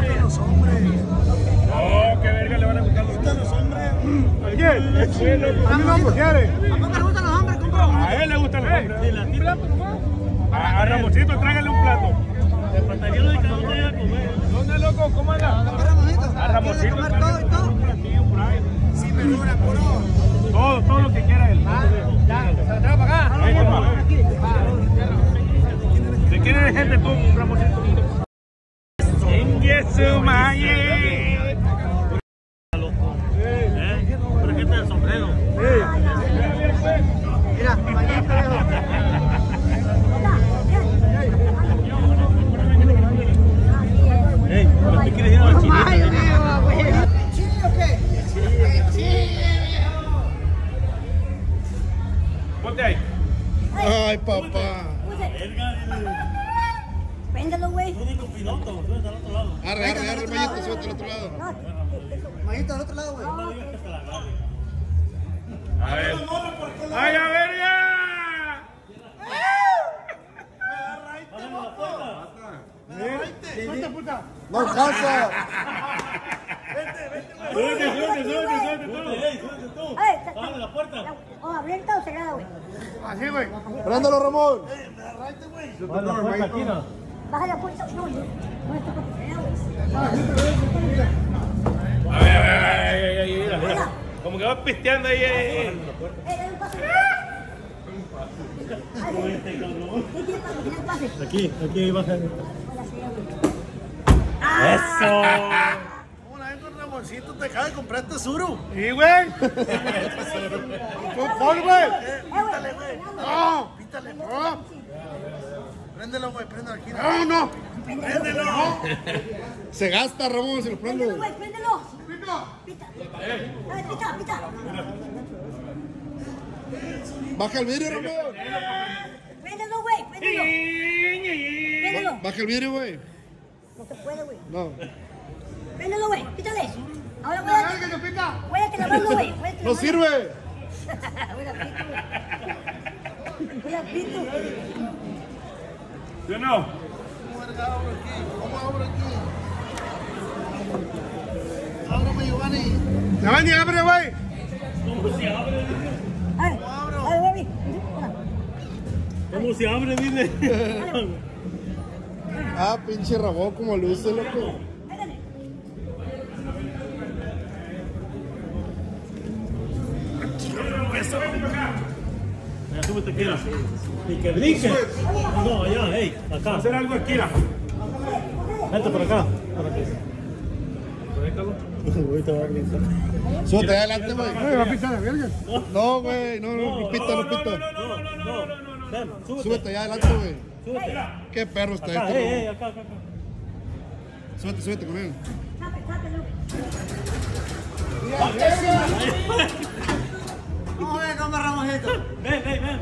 Oh, qué verga le van a gustar los hombres. ¿A quién? A mí no, pues, ¿qué haré? ¿A poco le gustan los hombres, compa? A él le gustan los hombres. A, a Ramosito, tráigale un plato. El pantalón de cada uno llega a comer. ¿Dónde, loco? ¿Cómo anda? A Ramosito, tráigale un platillo por ahí. Sí, me dura, puro. Todo, todo lo que quiera él. Ya, se lo traigo para acá. ¿De quién eres gente tú, Ramosito? Ingesu Maye. ¿Eh? Por gente del sombrero. Mira, Ey, ¿por qué quieres ir a la chinita? ¿Chile o qué? Ponte ahí. Ay, papá. Véndelo, güey. Tú único piloto, tú eres al otro lado. Arre, arre, arre, Mayito, súbete al otro lado. Mayito, al otro lado, güey. A ver. ¡Ay, a ver ya! Págame la puerta. ¡Suelta, puta! ¡No alcanza! ¡Suelte, suelte, suelte, suelte tú! Ey, súbete tú. Ey, Págame la puerta. ¿o abierta o cerrada, güey? Así, güey. Préndalo, Ramón. Págame la puerta aquí, ¿no? Baja la puerta. No, no. No está cerrada, güey. A ver, a ver, a ver, mira, mira. Como que va pisteando ahí. Eh, dale un paso. Aquí, aquí, baja. Eso. Una vez con Ramoncito te acaba de comprar este suru. Sí, güey. Pon, güey. Pítale, güey. No, pítale. No. Préndelo, güey, préndelo aquí. No, no. Préndelo. Se gasta, Ramón, si lo prende. Préndelo, güey, préndelo. Pita. Pita. Pita, pita. Baja el vidrio, Ramón. Préndelo, güey, préndelo. Préndelo. Baja el vidrio, güey. No se puede, güey. No. Préndelo, güey, pítale. Ahora voy a que pita. Voy a que la mano, güey. No sirve. Voy a pito, güey. Voy a pito. ¿Sí o no? ¿Cómo abro aquí? Ábrame, Giovanni. Giovanni, abre, güey. ¿Cómo se abre? Ay, ay, baby. ¿Cómo se abre, dile? Ah, pinche Ramón, como luce, loco. Ya, súbete aquí. Y que brinque. No, allá, hey, acá. Hacer algo aquí, la. Vente por acá. Por aquí. Ahorita va a brincar. Súbete adelante, güey. ¿Va a pisar la verga? No, güey, no, no, no pita, no pita. No, no, no, no, no. Ven, súbete. Súbete allá adelante, güey. Súbete. Qué perro está Acá, este, hey, hey, Ramón. acá, acá, acá. Súbete, súbete con él. No, ven, cómo agarramos esto. Ven, ven, ven.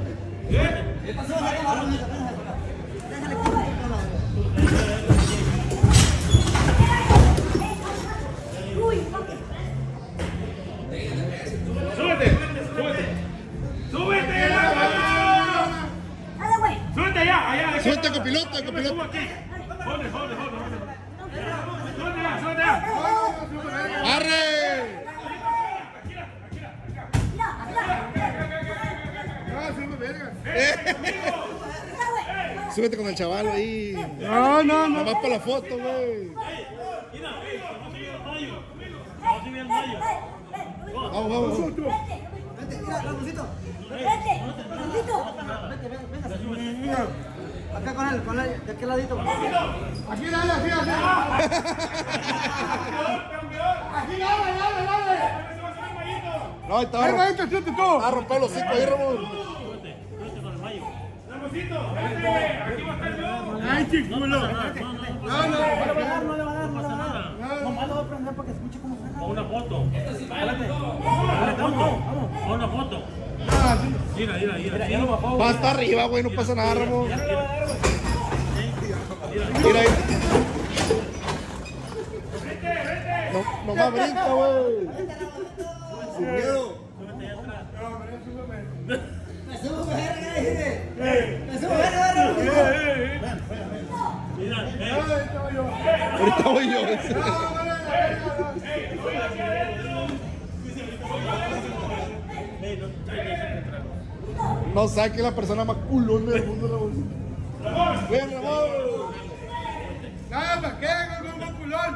¡Súbete! ¡Súbete! ¡Súbete! Dale, güey. ¡Súbete allá! allá Súbete, copiloto, Yo me copiloto. subo aquí. Jode, jode, jode, jode. Súbete allá, súbete allá. ¡Arre! Súbete con el chaval ahí. No, no, no. Nomás para la foto, güey. Vamos, vamos, vamos. Vete, mira, Ramoncito. Vete, Ramoncito. Vete, ven, venga. Acá con él, con él, de aquel ladito. Aquí dale, aquí dale. Aquí dale, dale, dale. No, ahí está. Ahí va, esto, siete tú. Ah, romper los cinco ahí, Ramón. Ramoncito, vete, aquí va a estar yo. Ay, chiculo. No, no, no le va a dar, no le va a dar, no le va a dar. Nomás lo voy a prender para que escuche cómo suena. A una foto. Espérate. Vamos, vamos. A una foto. Mira, mira, mira. Va hasta arriba, güey, no pasa nada, Ramón. Mira ahí. No, no más brinca, güey. Sin miedo. Me subo verga, dije. Me subo verga, Mira, Ahorita voy yo. No saque la persona más culona del mundo, Ramón. Ven, Ramón. Nada, ¿para qué? Con un culón.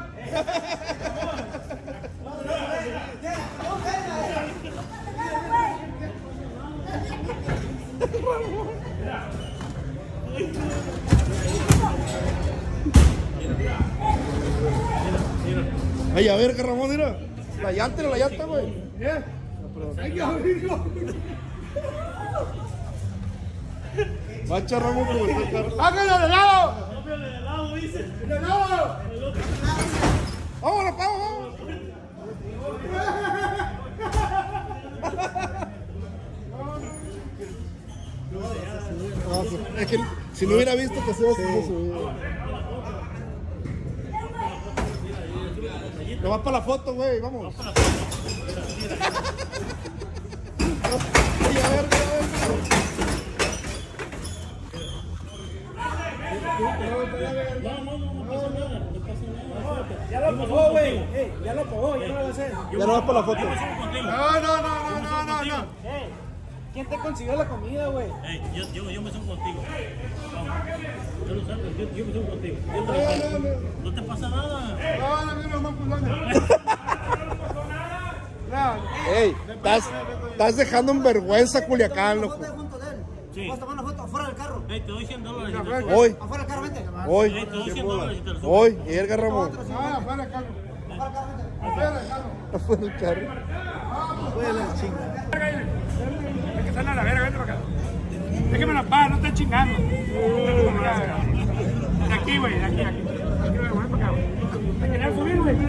Ay, a ver, que Ramón, mira. La llanta, la llanta, güey. ¿Eh? Hay que abrirlo. Macha, Ramón, como está el carro. ¡Hágalo de lado! Cámbiale de lado, dice. ¡De lado! Vámonos, vamos, vamos. No, es que si no hubiera visto que se iba a subir. No vas para la foto, güey, vamos. Ay, a ver, a ver. Ya lo pagó, güey. Ya lo pagó, ya no lo va a hacer. Ya no vas para la foto. No, no, no, no, no, no, no. ¿Quién te consiguió la comida, güey? Hey, yo, yo, yo me subo contigo. Vamos. Yo lo sabes, yo, yo me subo contigo. Yo te No, no, no. No te pasa nada. No, no, no, no, culones. Ey, estás, estás dejando en vergüenza a Culiacán, loco. Sí. Vamos a tomar una foto afuera del carro. Hey, te doy cien dólares. y te lo subo. Hoy, Afuera del carro, vente. hoy, Hey, te doy cien dólares y te lo subo. hoy. Y Edgar Ramón. Ah, afuera del carro. Afuera del carro. Afuera del carro. Hay que salir a la verga, vente para acá. Déjame la paz, no estés chingando. aquí, güey, aquí, aquí. Aquí, güey, para acá, güey. ¿Te querías subir, güey?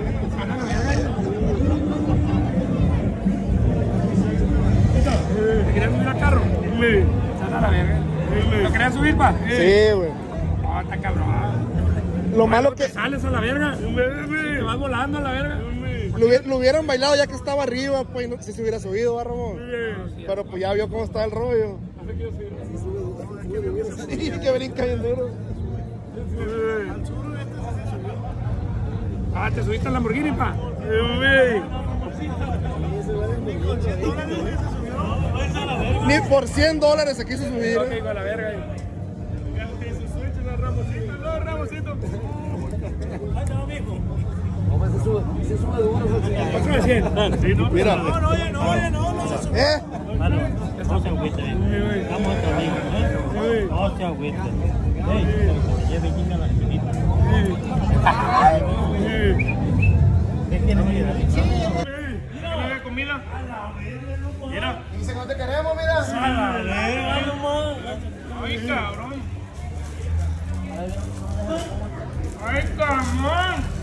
¿Te querías subir al carro? Sí. Sal a la verga. ¿Lo querías subir, pa? Sí, güey. No, está cabrón. Lo malo que... Sales a la verga. Te vas volando a la verga. Lo, hubiera, lo hubieran bailado ya que estaba arriba, pues, no, si se hubiera subido, ¿va, Ramón? Sí. Pero pues ya vio cómo está el rollo. Sí, que brinca bien duro. Ah, ¿te subiste al Lamborghini, pa? Ni por cien dólares se quiso subir. Ok, con la verga ahí. No, Ramosito. Ahí te va, mijo. ¿Cómo se sube? Se sube de uno. ¿Otro de cien? Sí, ¿no? Mira. No, no, oye, no, oye, no, no se sube. ¿Eh? Mano, no se agüite. Estamos hasta amigos, ¿eh? No se agüite. Ey, se lleve Jimmy a la esquinita. ¿Qué quieres, mira? ¿Quieres comida? Mira. Dice que no te queremos, mira. A la verga, nomás. Ay, cabrón. Ay, cabrón.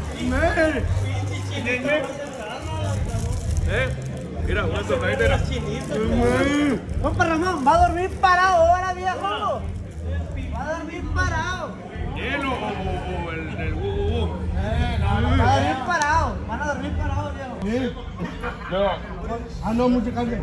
Eh, mira, una tornadita era. Compa Ramón, va a dormir parado ahora, viejo. Va a dormir parado. ¿Hielo o, o el del bu? Va a dormir parado. Van a dormir parado, viejo. Ah, no, mucho cambio.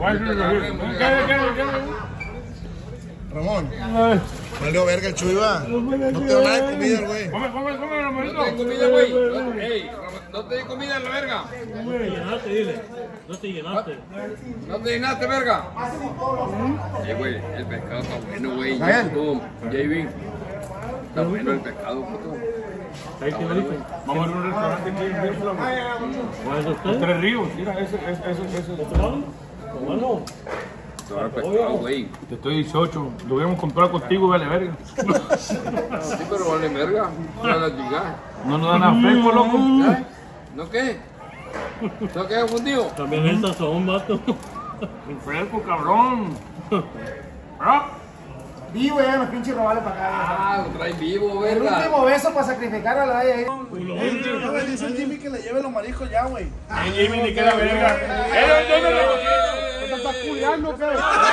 Ramón. Valió verga el Chuy, va. No te da nada de comida, güey. Come, come, come, Ramonito. No te di comida, güey. Ey, no te di comida en la verga. No te llenaste, dile. No te llenaste. No te llenaste, verga. Eh, güey, el pescado está bueno, güey. Puto, J B. Está bueno el pescado, puto. Vamos a ver un restaurante aquí en Virfla. ¿Cuál es usted? Tres Ríos, mira, ese, ese, ese, ese. Bueno. Todo pescado, güey. Te estoy dieciocho, lo hubiéramos comprado contigo, vale verga. Sí, pero vale verga. No la chingada. No nos dan nada fresco, loco. ¿Eh? ¿No qué? ¿No qué, fundido? También el sazón, vato. Un fresco, cabrón. ¿Ah? Vivo ya, los pinches robales para acá. Ah, lo trae vivo, El verga. último beso para sacrificar a la de ahí. Dice el Jimmy que le lleve los mariscos ya, güey. El Jimmy ni queda verga. ¡Eh, dónde lo ¿Te estás culiando, qué?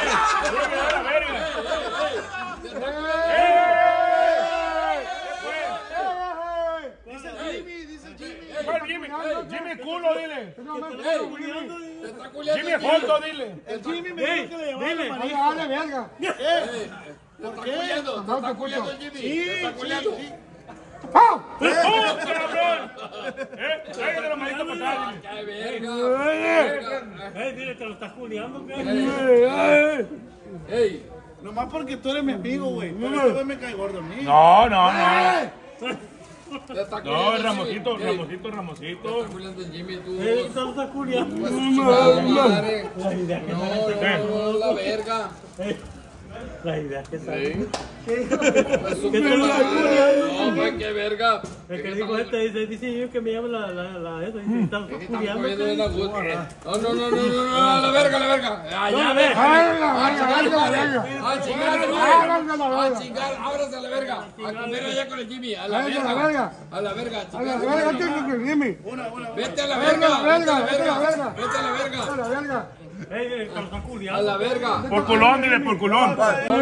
Dice el Jimmy, dice el Jimmy. ¿Cuál Jimmy? Jimmy culo, dile. Te está culiando. Jimmy Foto, dile. El Jimmy me dijo que le llevaba los mariscos. Dale, verga. Te está culiando. Te está culiando el Jimmy. Te está culiando. ¡Oh, cabrón! ¡Eh! ¡Tráigate los maritos para acá! ¡Qué verga! Ey, dile, te lo estás culiando, ¿qué? ¡Ey! Nomás porque tú eres mi amigo, güey. Pero este güey me cae gordo a mí. No, no, no. Te está No, culiando el Ramosito, Jimmy. Ey, Ramosito, te Ramosito. está culiando el Jimmy, tú. Ey, te lo estás culiando. Pues chingada madre. La idea que No, sale. no, no, la verga. La idea que sale. Sí. Pues su madre. No, pues qué verga. El que dijo este dice, dice yo que me llama la, la, la, eso, dice, estás Estamos culiando. comiendo una puta. No, no, no, no, no, no, la verga, la verga. Ah, ya, No, ve. ve. Ah, chingar, ah, chingar, ah, chingar, ábrase a la verga. A comer allá con el Jimmy, a la verga. A la verga, a chingar. Vete a la verga, vete a la verga, vete a la verga. Ey, te lo estás culiando. A la verga. Por culón, dile, por culón.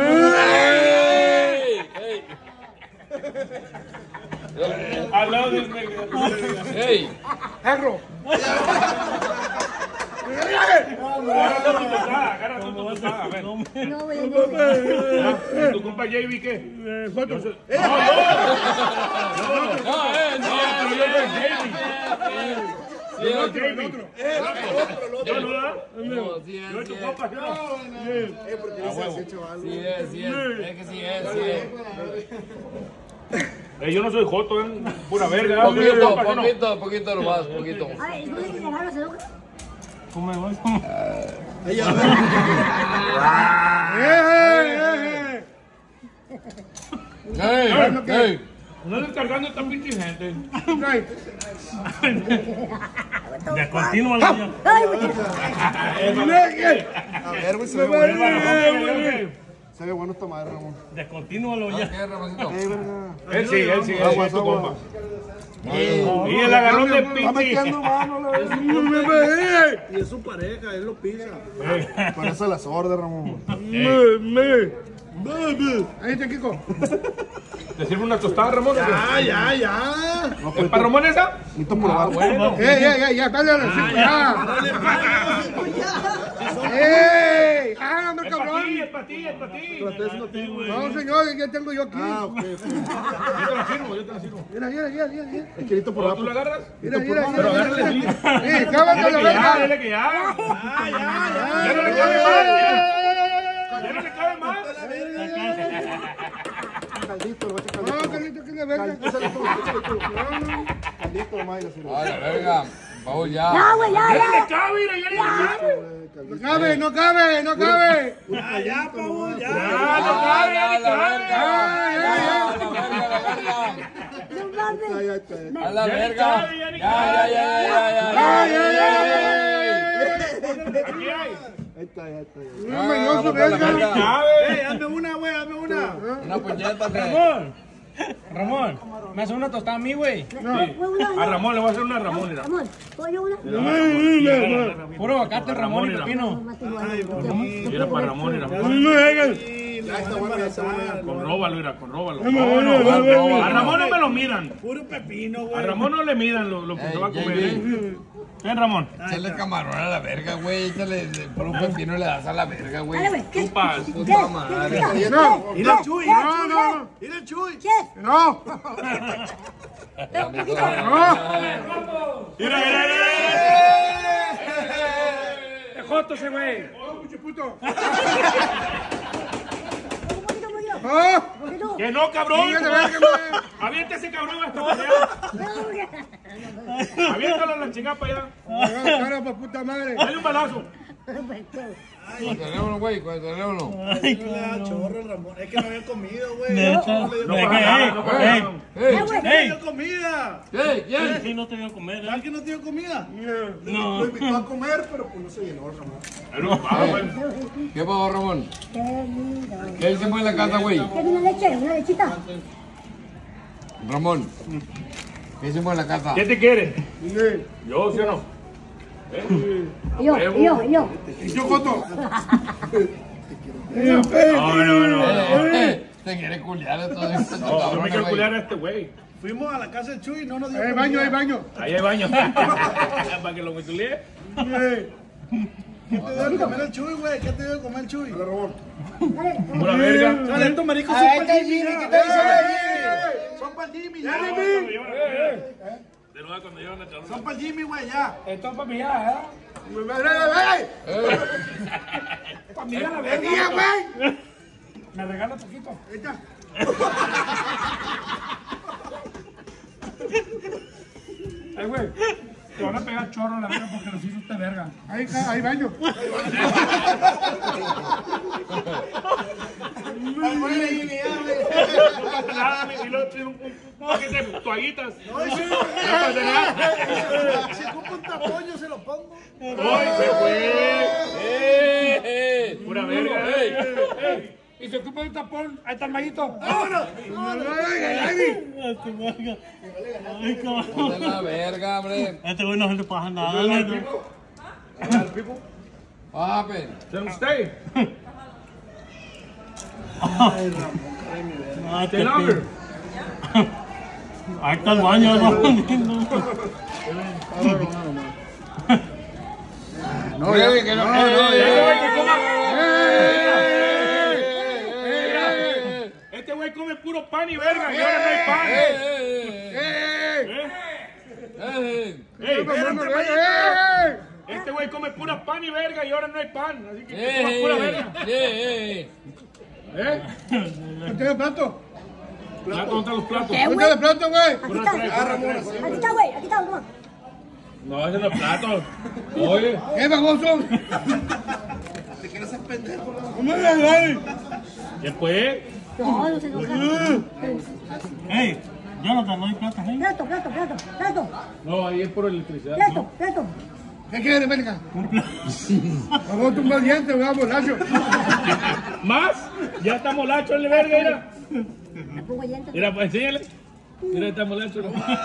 ¡Ey! ¡Ey! Al lado del... ¡Ey! ¡Perro! Agarra tu tostada, agarra tu tostada, a ver. No, güey. ¿Tu compa J B qué? Foto. No, No, eh, no, pero yo soy J B. Sí, el otro, el otro. Yo no, ¿verdad? No, sí es, Yo soy sí tu es. compa, ¿sí o no? Sí es, sí es, es que sí es, sí es. Eh, yo no soy joto, eh. Pura verga. Poquito, poquito, poquito nomás, poquito. Ay, ¿no le llegaron los educos? ¿Cómo me voy? ¡Ey! ¡Ey! No descargando esta pinche gente. De continuo la niña. Ay, güey. A ver, güey, se ve bueno. Se Se ve bueno esta madre, Ramón. Descontinúalo ya. ¿Qué, Ramoncito? Ey, verga. Él sí, él sí, él Aguas, sí, tu aguas. compa. Y el agarrón de Está metiendo Piti. mano, la verdad. Y es su pareja, él lo pisa. Por eso la sorda, Ramón. Ahí está, Kiko. ¿Te sirve una tostada, Ramón? Ya, ya, ya. ¿Es para Ramón esa? Necesito probar. Bueno. ¡Ey, ey, ey! ¡Ya, dale a los cinco, ya! ¡Ey! ¡Ah, hombre, Es para cabrón! ti, es para ti, es para ti. No, señor, ¿qué tengo yo aquí? Ah, ok. Yo te la sirvo, yo te la sirvo. Mira, mira, mira, mira, mira. Es que necesito probar. ¿Tú la agarras? Mira, mira, Pero mira. agárrale el Sí, cámate la Dile que ya, verga. dile que ya. Ah, ya, Ya no le cabe más. Ya no le cabe más. Caldito, lo voy a echar caldito. No, caldito, que la verga. Caldito, nomás, y la sirvo. A la verga. Paul, ya. Ya, güey, ya, Ya no ya. le cabe, mira, ya no le cabe. No cabe, no cabe, no cabe. Ya, ya, pavo, ya. Ya no cabe, ya no cabe. A la verga. Ya ni Ya, cabe, ya, ya, ya, ya, ya. Ay, ay, ay, Aquí hay. Ahí está, ahí está. No, No, mañoso, no, la verga. verga. Cabe. Ey, hazme una, güey, hazme una. Una puñeta, güey. Ramón, Ramón, me hace una tostada a mí, güey. A Ramón le voy a hacer una a Ramón, mira. Ramón, ¿puedo yo una? Puro bacate, Ramón y mira. pepino. Mira para Ramón, mira. Ya está bueno, ya está bueno. Con róbalo, mira, con róbalo. No, no, A Ramón no me lo midan. Puro pepino, güey. A Ramón no le midan lo, lo que se va a Ey, comer. ey, ¿eh? Ven, Ramón. Échale camarón a la verga, güey. Échale por un pepino y le das a la verga, güey. Dale, güey. ¿Qué? Chupas. Puta madre. No, Mira el Chuy. no, no. Mira el Chuy. ¿Qué? No. Mira, mira, mira. Es joto ese güey. Puto. Un poquito, un poquito. ¡Ah! Un poquito. Que no, cabrón. Dígale, verga, güey. Avienta ese cabrón hasta para allá. Aviéntalo a la chingada para allá. Agarra cara pa' puta madre. Dale un balazo. Con el teléfono, güey, con el teléfono. Ay, le da chorro el Ramón. Es que no había comido, güey. De hecho, No le dio no, comida. ey, no, no, ey, no. ¡Ey! No le dio comida. ¿Qué? ¿Quién? Sí, no te voy a comer, ¿eh? ¿Alguien no te dio comida? No. Lo invitó a comer, pero pues no se llenó, Ramón. Ah, güey. ¿Qué pasó, Ramón? Qué lindo. ¿Qué hicimos en la casa, güey? ¿Quieres una leche? ¿Una lechita? Ramón, ¿qué hicimos en la casa? ¿Quién te quiere? Yo, ¿sí o no? Y yo, y yo, y yo. Y yo, Joto. No, no, no. Eh, eh, Te quiere culiar esto. esto, No, no me cabrón, quiero güey. culiar a este güey. Fuimos a la casa del Chuy y no nos dio Hay comida. baño, hay baño. Ahí hay baño. Para que lo culié. ¿Qué te dio de comer el Chuy, güey? ¿Qué te dio de comer el Chuy? Pura verga. Dale, estos maricos son para el Jimmy. ¿Qué te dicen? Son para el Jimmy, ya. De nuevo cuando llevan a charla. Son para el Jimmy, güey, ya. Esto es para mi ya, ¡Ey! Eh, Para mi la ¡Tía, verga. güey! Me regala poquito. Ahí está. Ay, güey. Te van a pegar chorro a la verga porque los hizo esta verga. Ahí, hay baño. No pasa nada, y luego tiene un un paquete de toallitas. No pasa nada. Si ocupa un tapón, yo se lo pongo. ¡Ay, se fue! eh, eh. Pura verga. Ey. Ey. Y se ocupa un tapón. Ahí está el maguito. ¡Vámonos! Ay, cabrón. Ponte la verga, hombre. Este güey no se le pasa nada. What happened? Then stay. Ah, Stay te longer. Ahí está el baño, ¿no? No, ya. Ey, que no, No, ey, no, ey, ya. ey, que coma. ey, Este güey come puro pan y verga y ahora no hay pan. ey, ey, ¿Eh? ey. Ey, ¡Ey! este güey come pura pan y verga y ahora no hay pan. Así que que Ey, coma pura verga. ey, ey. ¿Eh? ¿Ponte el plato? Ya contra los platos. ¿Qué, ¡Ponte güey? el plato, güey! Aquí está. Aquí está, güey. Aquí está, Ramón. No, ese no es plato. Oye. ¡Eh, baboso! ¿Te quieres hacer pendejo? ¡Cómo le doy! Después. No, no se enoja. Ey, yo no te doy plata, ¿eh? Plato, plato, plato, plato. No, ahí es por electricidad. Plato, plato. ¿Qué quieres, verga? Vamos a tumbar dientes, vamos, Lacho. ¿Más? Ya está molacho el verga, mira. Le pongo dientes. Mira, pues enséñale. Mira, está molacho.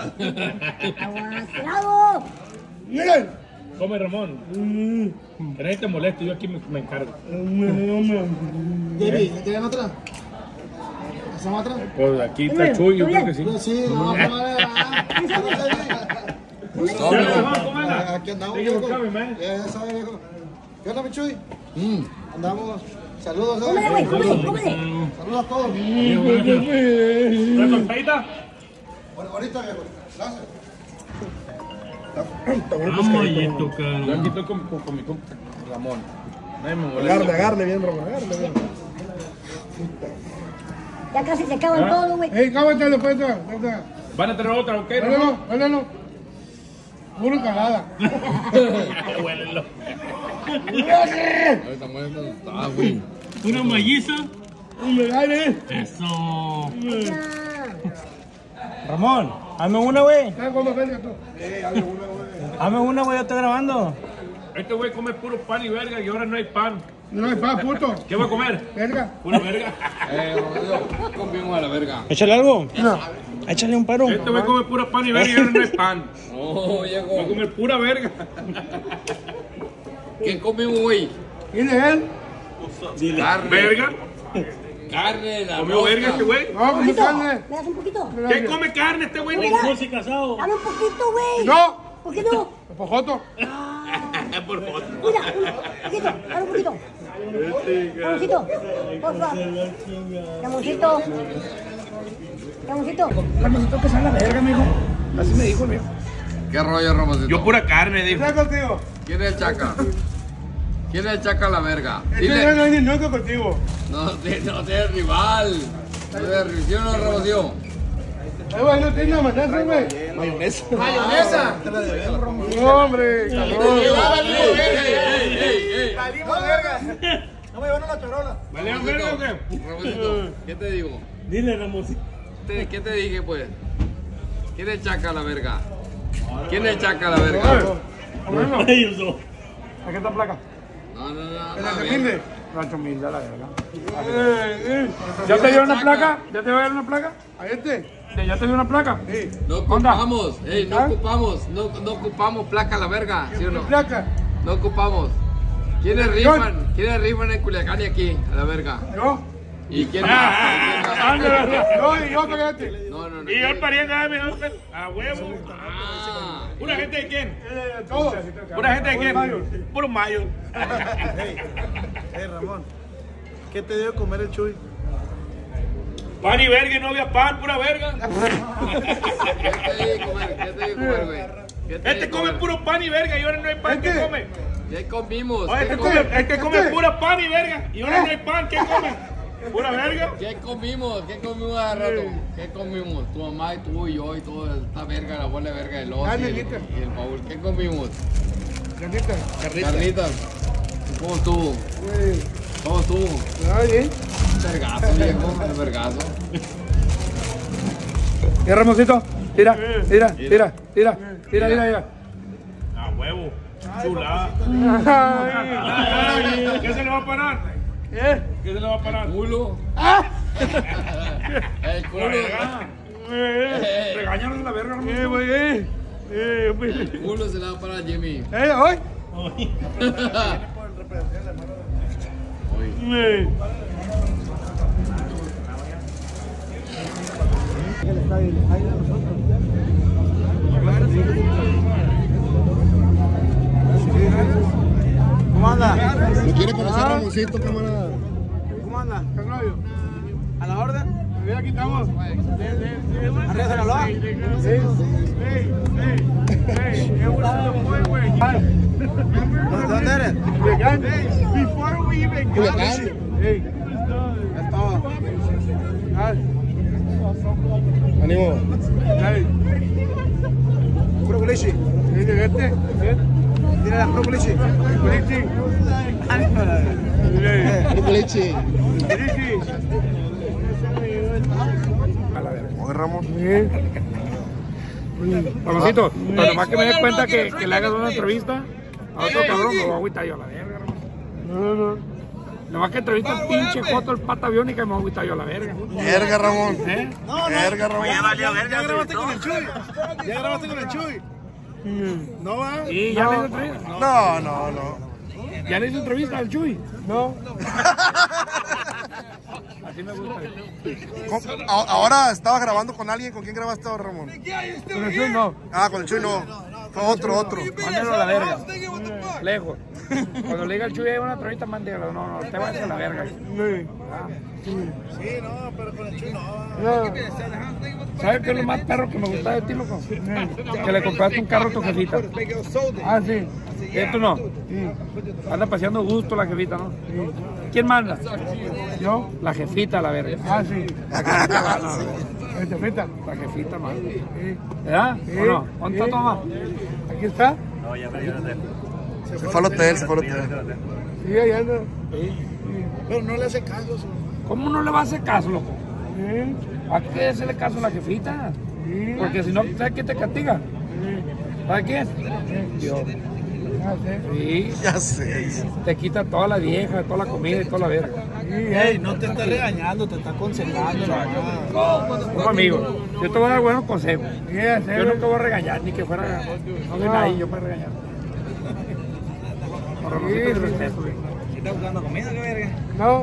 ¡Bravo! Miren. Come, Ramón. Que nadie te moleste, yo aquí me, me encargo. David, ¿me tienen otra? ¿Hacemos otra? Pues aquí está Chuy, yo creo que sí. Sí, no, no, aquí andamos, viejo. Ya sabes, viejo. ¿Qué onda, mi Chuy? Andamos. Saludos, Cómele, güey, cómele, cómele. Saludos a todos. ¿Una torpeita? Bueno, ahorita, viejo. Gracias. Vamos, y esto, cara. Yo aquí estoy con, con, con mi compa Ramón. Nadie me molesta. Agarre, agarre bien, Ramón, agarre bien. Ya casi se acaban ¿Ah? todo, güey. Ey, cábate después. ¿Van a tener otra, ok? Huélelo, huélelo. Puro cagada. Huélelo. Ahorita muerto está, güey. ¿Una malliza? Un medale. Eso. Ramón, hazme una, güey. ¿Sabes cómo verga tú? Eh, hazme una, güey. Hazme una, güey, yo estoy grabando. Este güey come puro pan y verga y ahora no hay pan. No hay pan, puto. ¿Qué va a comer? Verga. Pura verga. Eh, Rodrigo, comimos a la verga. Échale algo. No. Échale un paro. Este güey come pura pan y verga y ahora no hay pan. No, Va a llegó. comer pura verga. ¿Qué comimos, güey? ¿Quién es él? Carne. ¿Verga? Carne, la ¿Comió verga este güey? No, come carne. ¿Me das un poquito? ¿Qué come carne este güey? Mira. Música casado. Dame un poquito, güey. No. ¿Por qué no? Pojoto. Por foto. Mira, un poquito, dame un poquito. Ramoncito, por favor. Ramoncito. Ramoncito. Ramoncito, que sale la verga, mijo. Así me dijo el mío. ¿Qué rollo, Ramosito? Yo pura carne, dijo. ¿Qué contigo? ¿Quién es el chaca? ¿Quién es el chaca a la verga? Este no es nunca contigo. No, te- no tienes rival. No tienes rival. ¿Sí o no, Ramosito? Ay, güey, no tiene mayonesa, güey. Mayonesa. ¡Mayonesa! No, hombre, cabrón. ¡Ey, ey, ey! Salimos, verga. No me llevaron la charola. ¿Vale a verga o qué? Ramosito, ¿qué te digo? Dile, Ramosito. ¿Qué, ¿Qué te dije, pues? ¿Quién es chaca a la verga? ¿Quién es chaca a la verga? Bueno, Ellos dos. aquí está placa. No, no, no. ¿En no, el bien. humilde? Rancho humilde, a la verga. ¿Ya te dio una placa? ¿Ya te dio una placa? ¿A este? ¿Ya te dio una placa? Sí. No ocupamos, ey, no ocupamos, no, no ocupamos placa a la verga, ¿sí o no? ¿Placa? No ocupamos. ¿Quiénes rifan? ¿Quiénes rifan en Culiacán y aquí, a la verga? ¿Yo? ¿Y quién más? Yo y yo, pégate. No, no, no. Y yo el pariente de mi a huevo. Ah, ¿Pura gente de quién? Eh, todos. ¿Pura gente de quién? Mayo. Puro mayo. Hey, Ramón, ¿qué te dio comer el Chuy? Pan y verga y no había pan, pura verga. ¿qué te dije comer? ¿Qué te dije comer, güey? ¿Qué te Este dije come comer? puro pan y verga y ahora no hay pan. ¿Qué Este. come? ¿Qué comimos? Oye, ¿Qué este comimos? come, este come pura pan y verga y ahora no hay pan. ¿Qué come? ¿Pura verga? ¿Qué comimos? ¿Qué comimos hace rato? ¿Qué comimos? Tu mamá y tú y yo y toda esta verga, la bola de verga de los y el, Carnita. y el Paul. ¿Qué comimos? Carnita. Carnitas. ¿Cómo estuvo? ¿Cómo estuvo? Ay, bien. Vergazo, viejo, el vergazo. ¿Qué, Ramosito? Tira, tira, tira, tira, tira, tira, tira. A huevo. Chulada. Ay. ¿Qué se le va a parar? ¿Eh? ¿Qué se le va a parar? Culo. El culo. Eh, Regañaron la verga, eh, güey, eh. Eh, güey. El culo se la va para Jimmy. Eh, hoy. Eh. ¿Cómo anda? ¿No quiere conocer a Ramoncito, camarada? ¿Cómo anda? ¿Qué rollo? ¿A la orden? Mira, aquí estamos. ¿Arriba de Sinaloa? Sí. Hey, hey, hey. It was the point where he... ¿De dónde eres? Culiacán. Before we even got Culiacán. it. Hey. Es todo. Ay, Ánimo. ay. Puro culichi. Hey, vete. Dile la puro culichi. Culichi. Leche. Culichi. A la verga. Oye, Ramón. Ramoncito, pero nomás que me des cuenta que, que le hagas una entrevista A otro cabrón lo voy a agüitar yo a la verga, Ramón. No, no. Nomás que entrevista el pinche Joto, el pata biónica, y me voy a agüitar yo a la verga. Verga, Ramón. ¿Eh? No, no. Verga, Ramón. Ya valió verga. Ya grabaste con el Chuy. Ya grabaste con el Chuy. No va. ¿Y ya le hizo entrevista? No, no, no. ¿Ya le hizo entrevista al Chuy? No. Así me gusta. Ahora estabas grabando con alguien. ¿Con quién grabaste ahora, Ramón? Con el Chuy no. Ah, con el Chuy no. Fue otro, otro. Mándelo a la verga. Lejos. Cuando le diga al Chuy hay una entrevista, mándelo. No, no, te vayas a la verga. Ah. Sí, no, pero con el Chuy no. No. ¿Sabes qué es lo más perro que me gusta de ti, loco? Que le compraste un carro a tu jefita. Ah, sí. Esto no. Anda paseando gusto la jefita, ¿no? ¿Quién manda? Yo. La jefita, la verga. Ah, sí. La jefita, la jefita. La jefita, manda. ¿Verdad? ¿O no? ¿Dónde está tu mamá? Aquí está. No, ya me dieron de... Se fue al hotel, se fue al hotel. Sí, ahí anda. Pero no le hace caso. ¿Cómo no le va a hacer caso, loco? ¿A qué hacerle caso a la jefita? Porque si no, ¿sabes quién te castiga? ¿Sabes quién? Dios. Sí. Ya sé. Te quita toda la vieja, toda la comida y toda la verga. Ey, no te está regañando, te está aconsejando. Como amigo, yo te voy a dar buenos consejos. Yo nunca voy a regañar, ni que fuera. No soy nadie, yo para regañar. ¿Estás buscando comida, qué verga? No.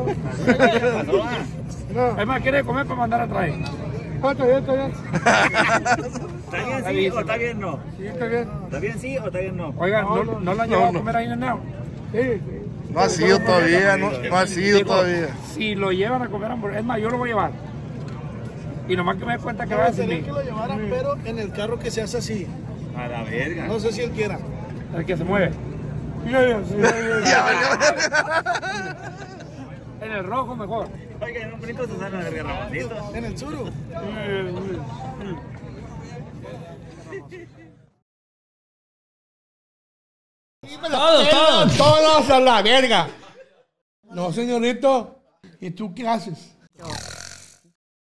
No. Es más, ¿quiere comer para mandar a traer? No, está bien, está bien. ¿Está bien sí o está bien no? Sí, está bien. ¿Está bien sí o está bien no? Oiga, ¿no, no, no la han llevado a comer ahí en el Neo? Sí, sí. No ha sido todavía, no, no ha sido Digo, todavía. Si lo llevan a comer hamburguesas, es más, yo lo voy a llevar. Y nomás que me dé cuenta que va a decir que lo llevaran, pero en el carro que se hace así. A la verga. No sé si él quiera. El que se mueve. En el rojo mejor. Oiga, en un bonito se sale de verga, Ramoncito. En el suru. Todos, todos. Todos a la verga. No, señorito. ¿Y tú qué haces?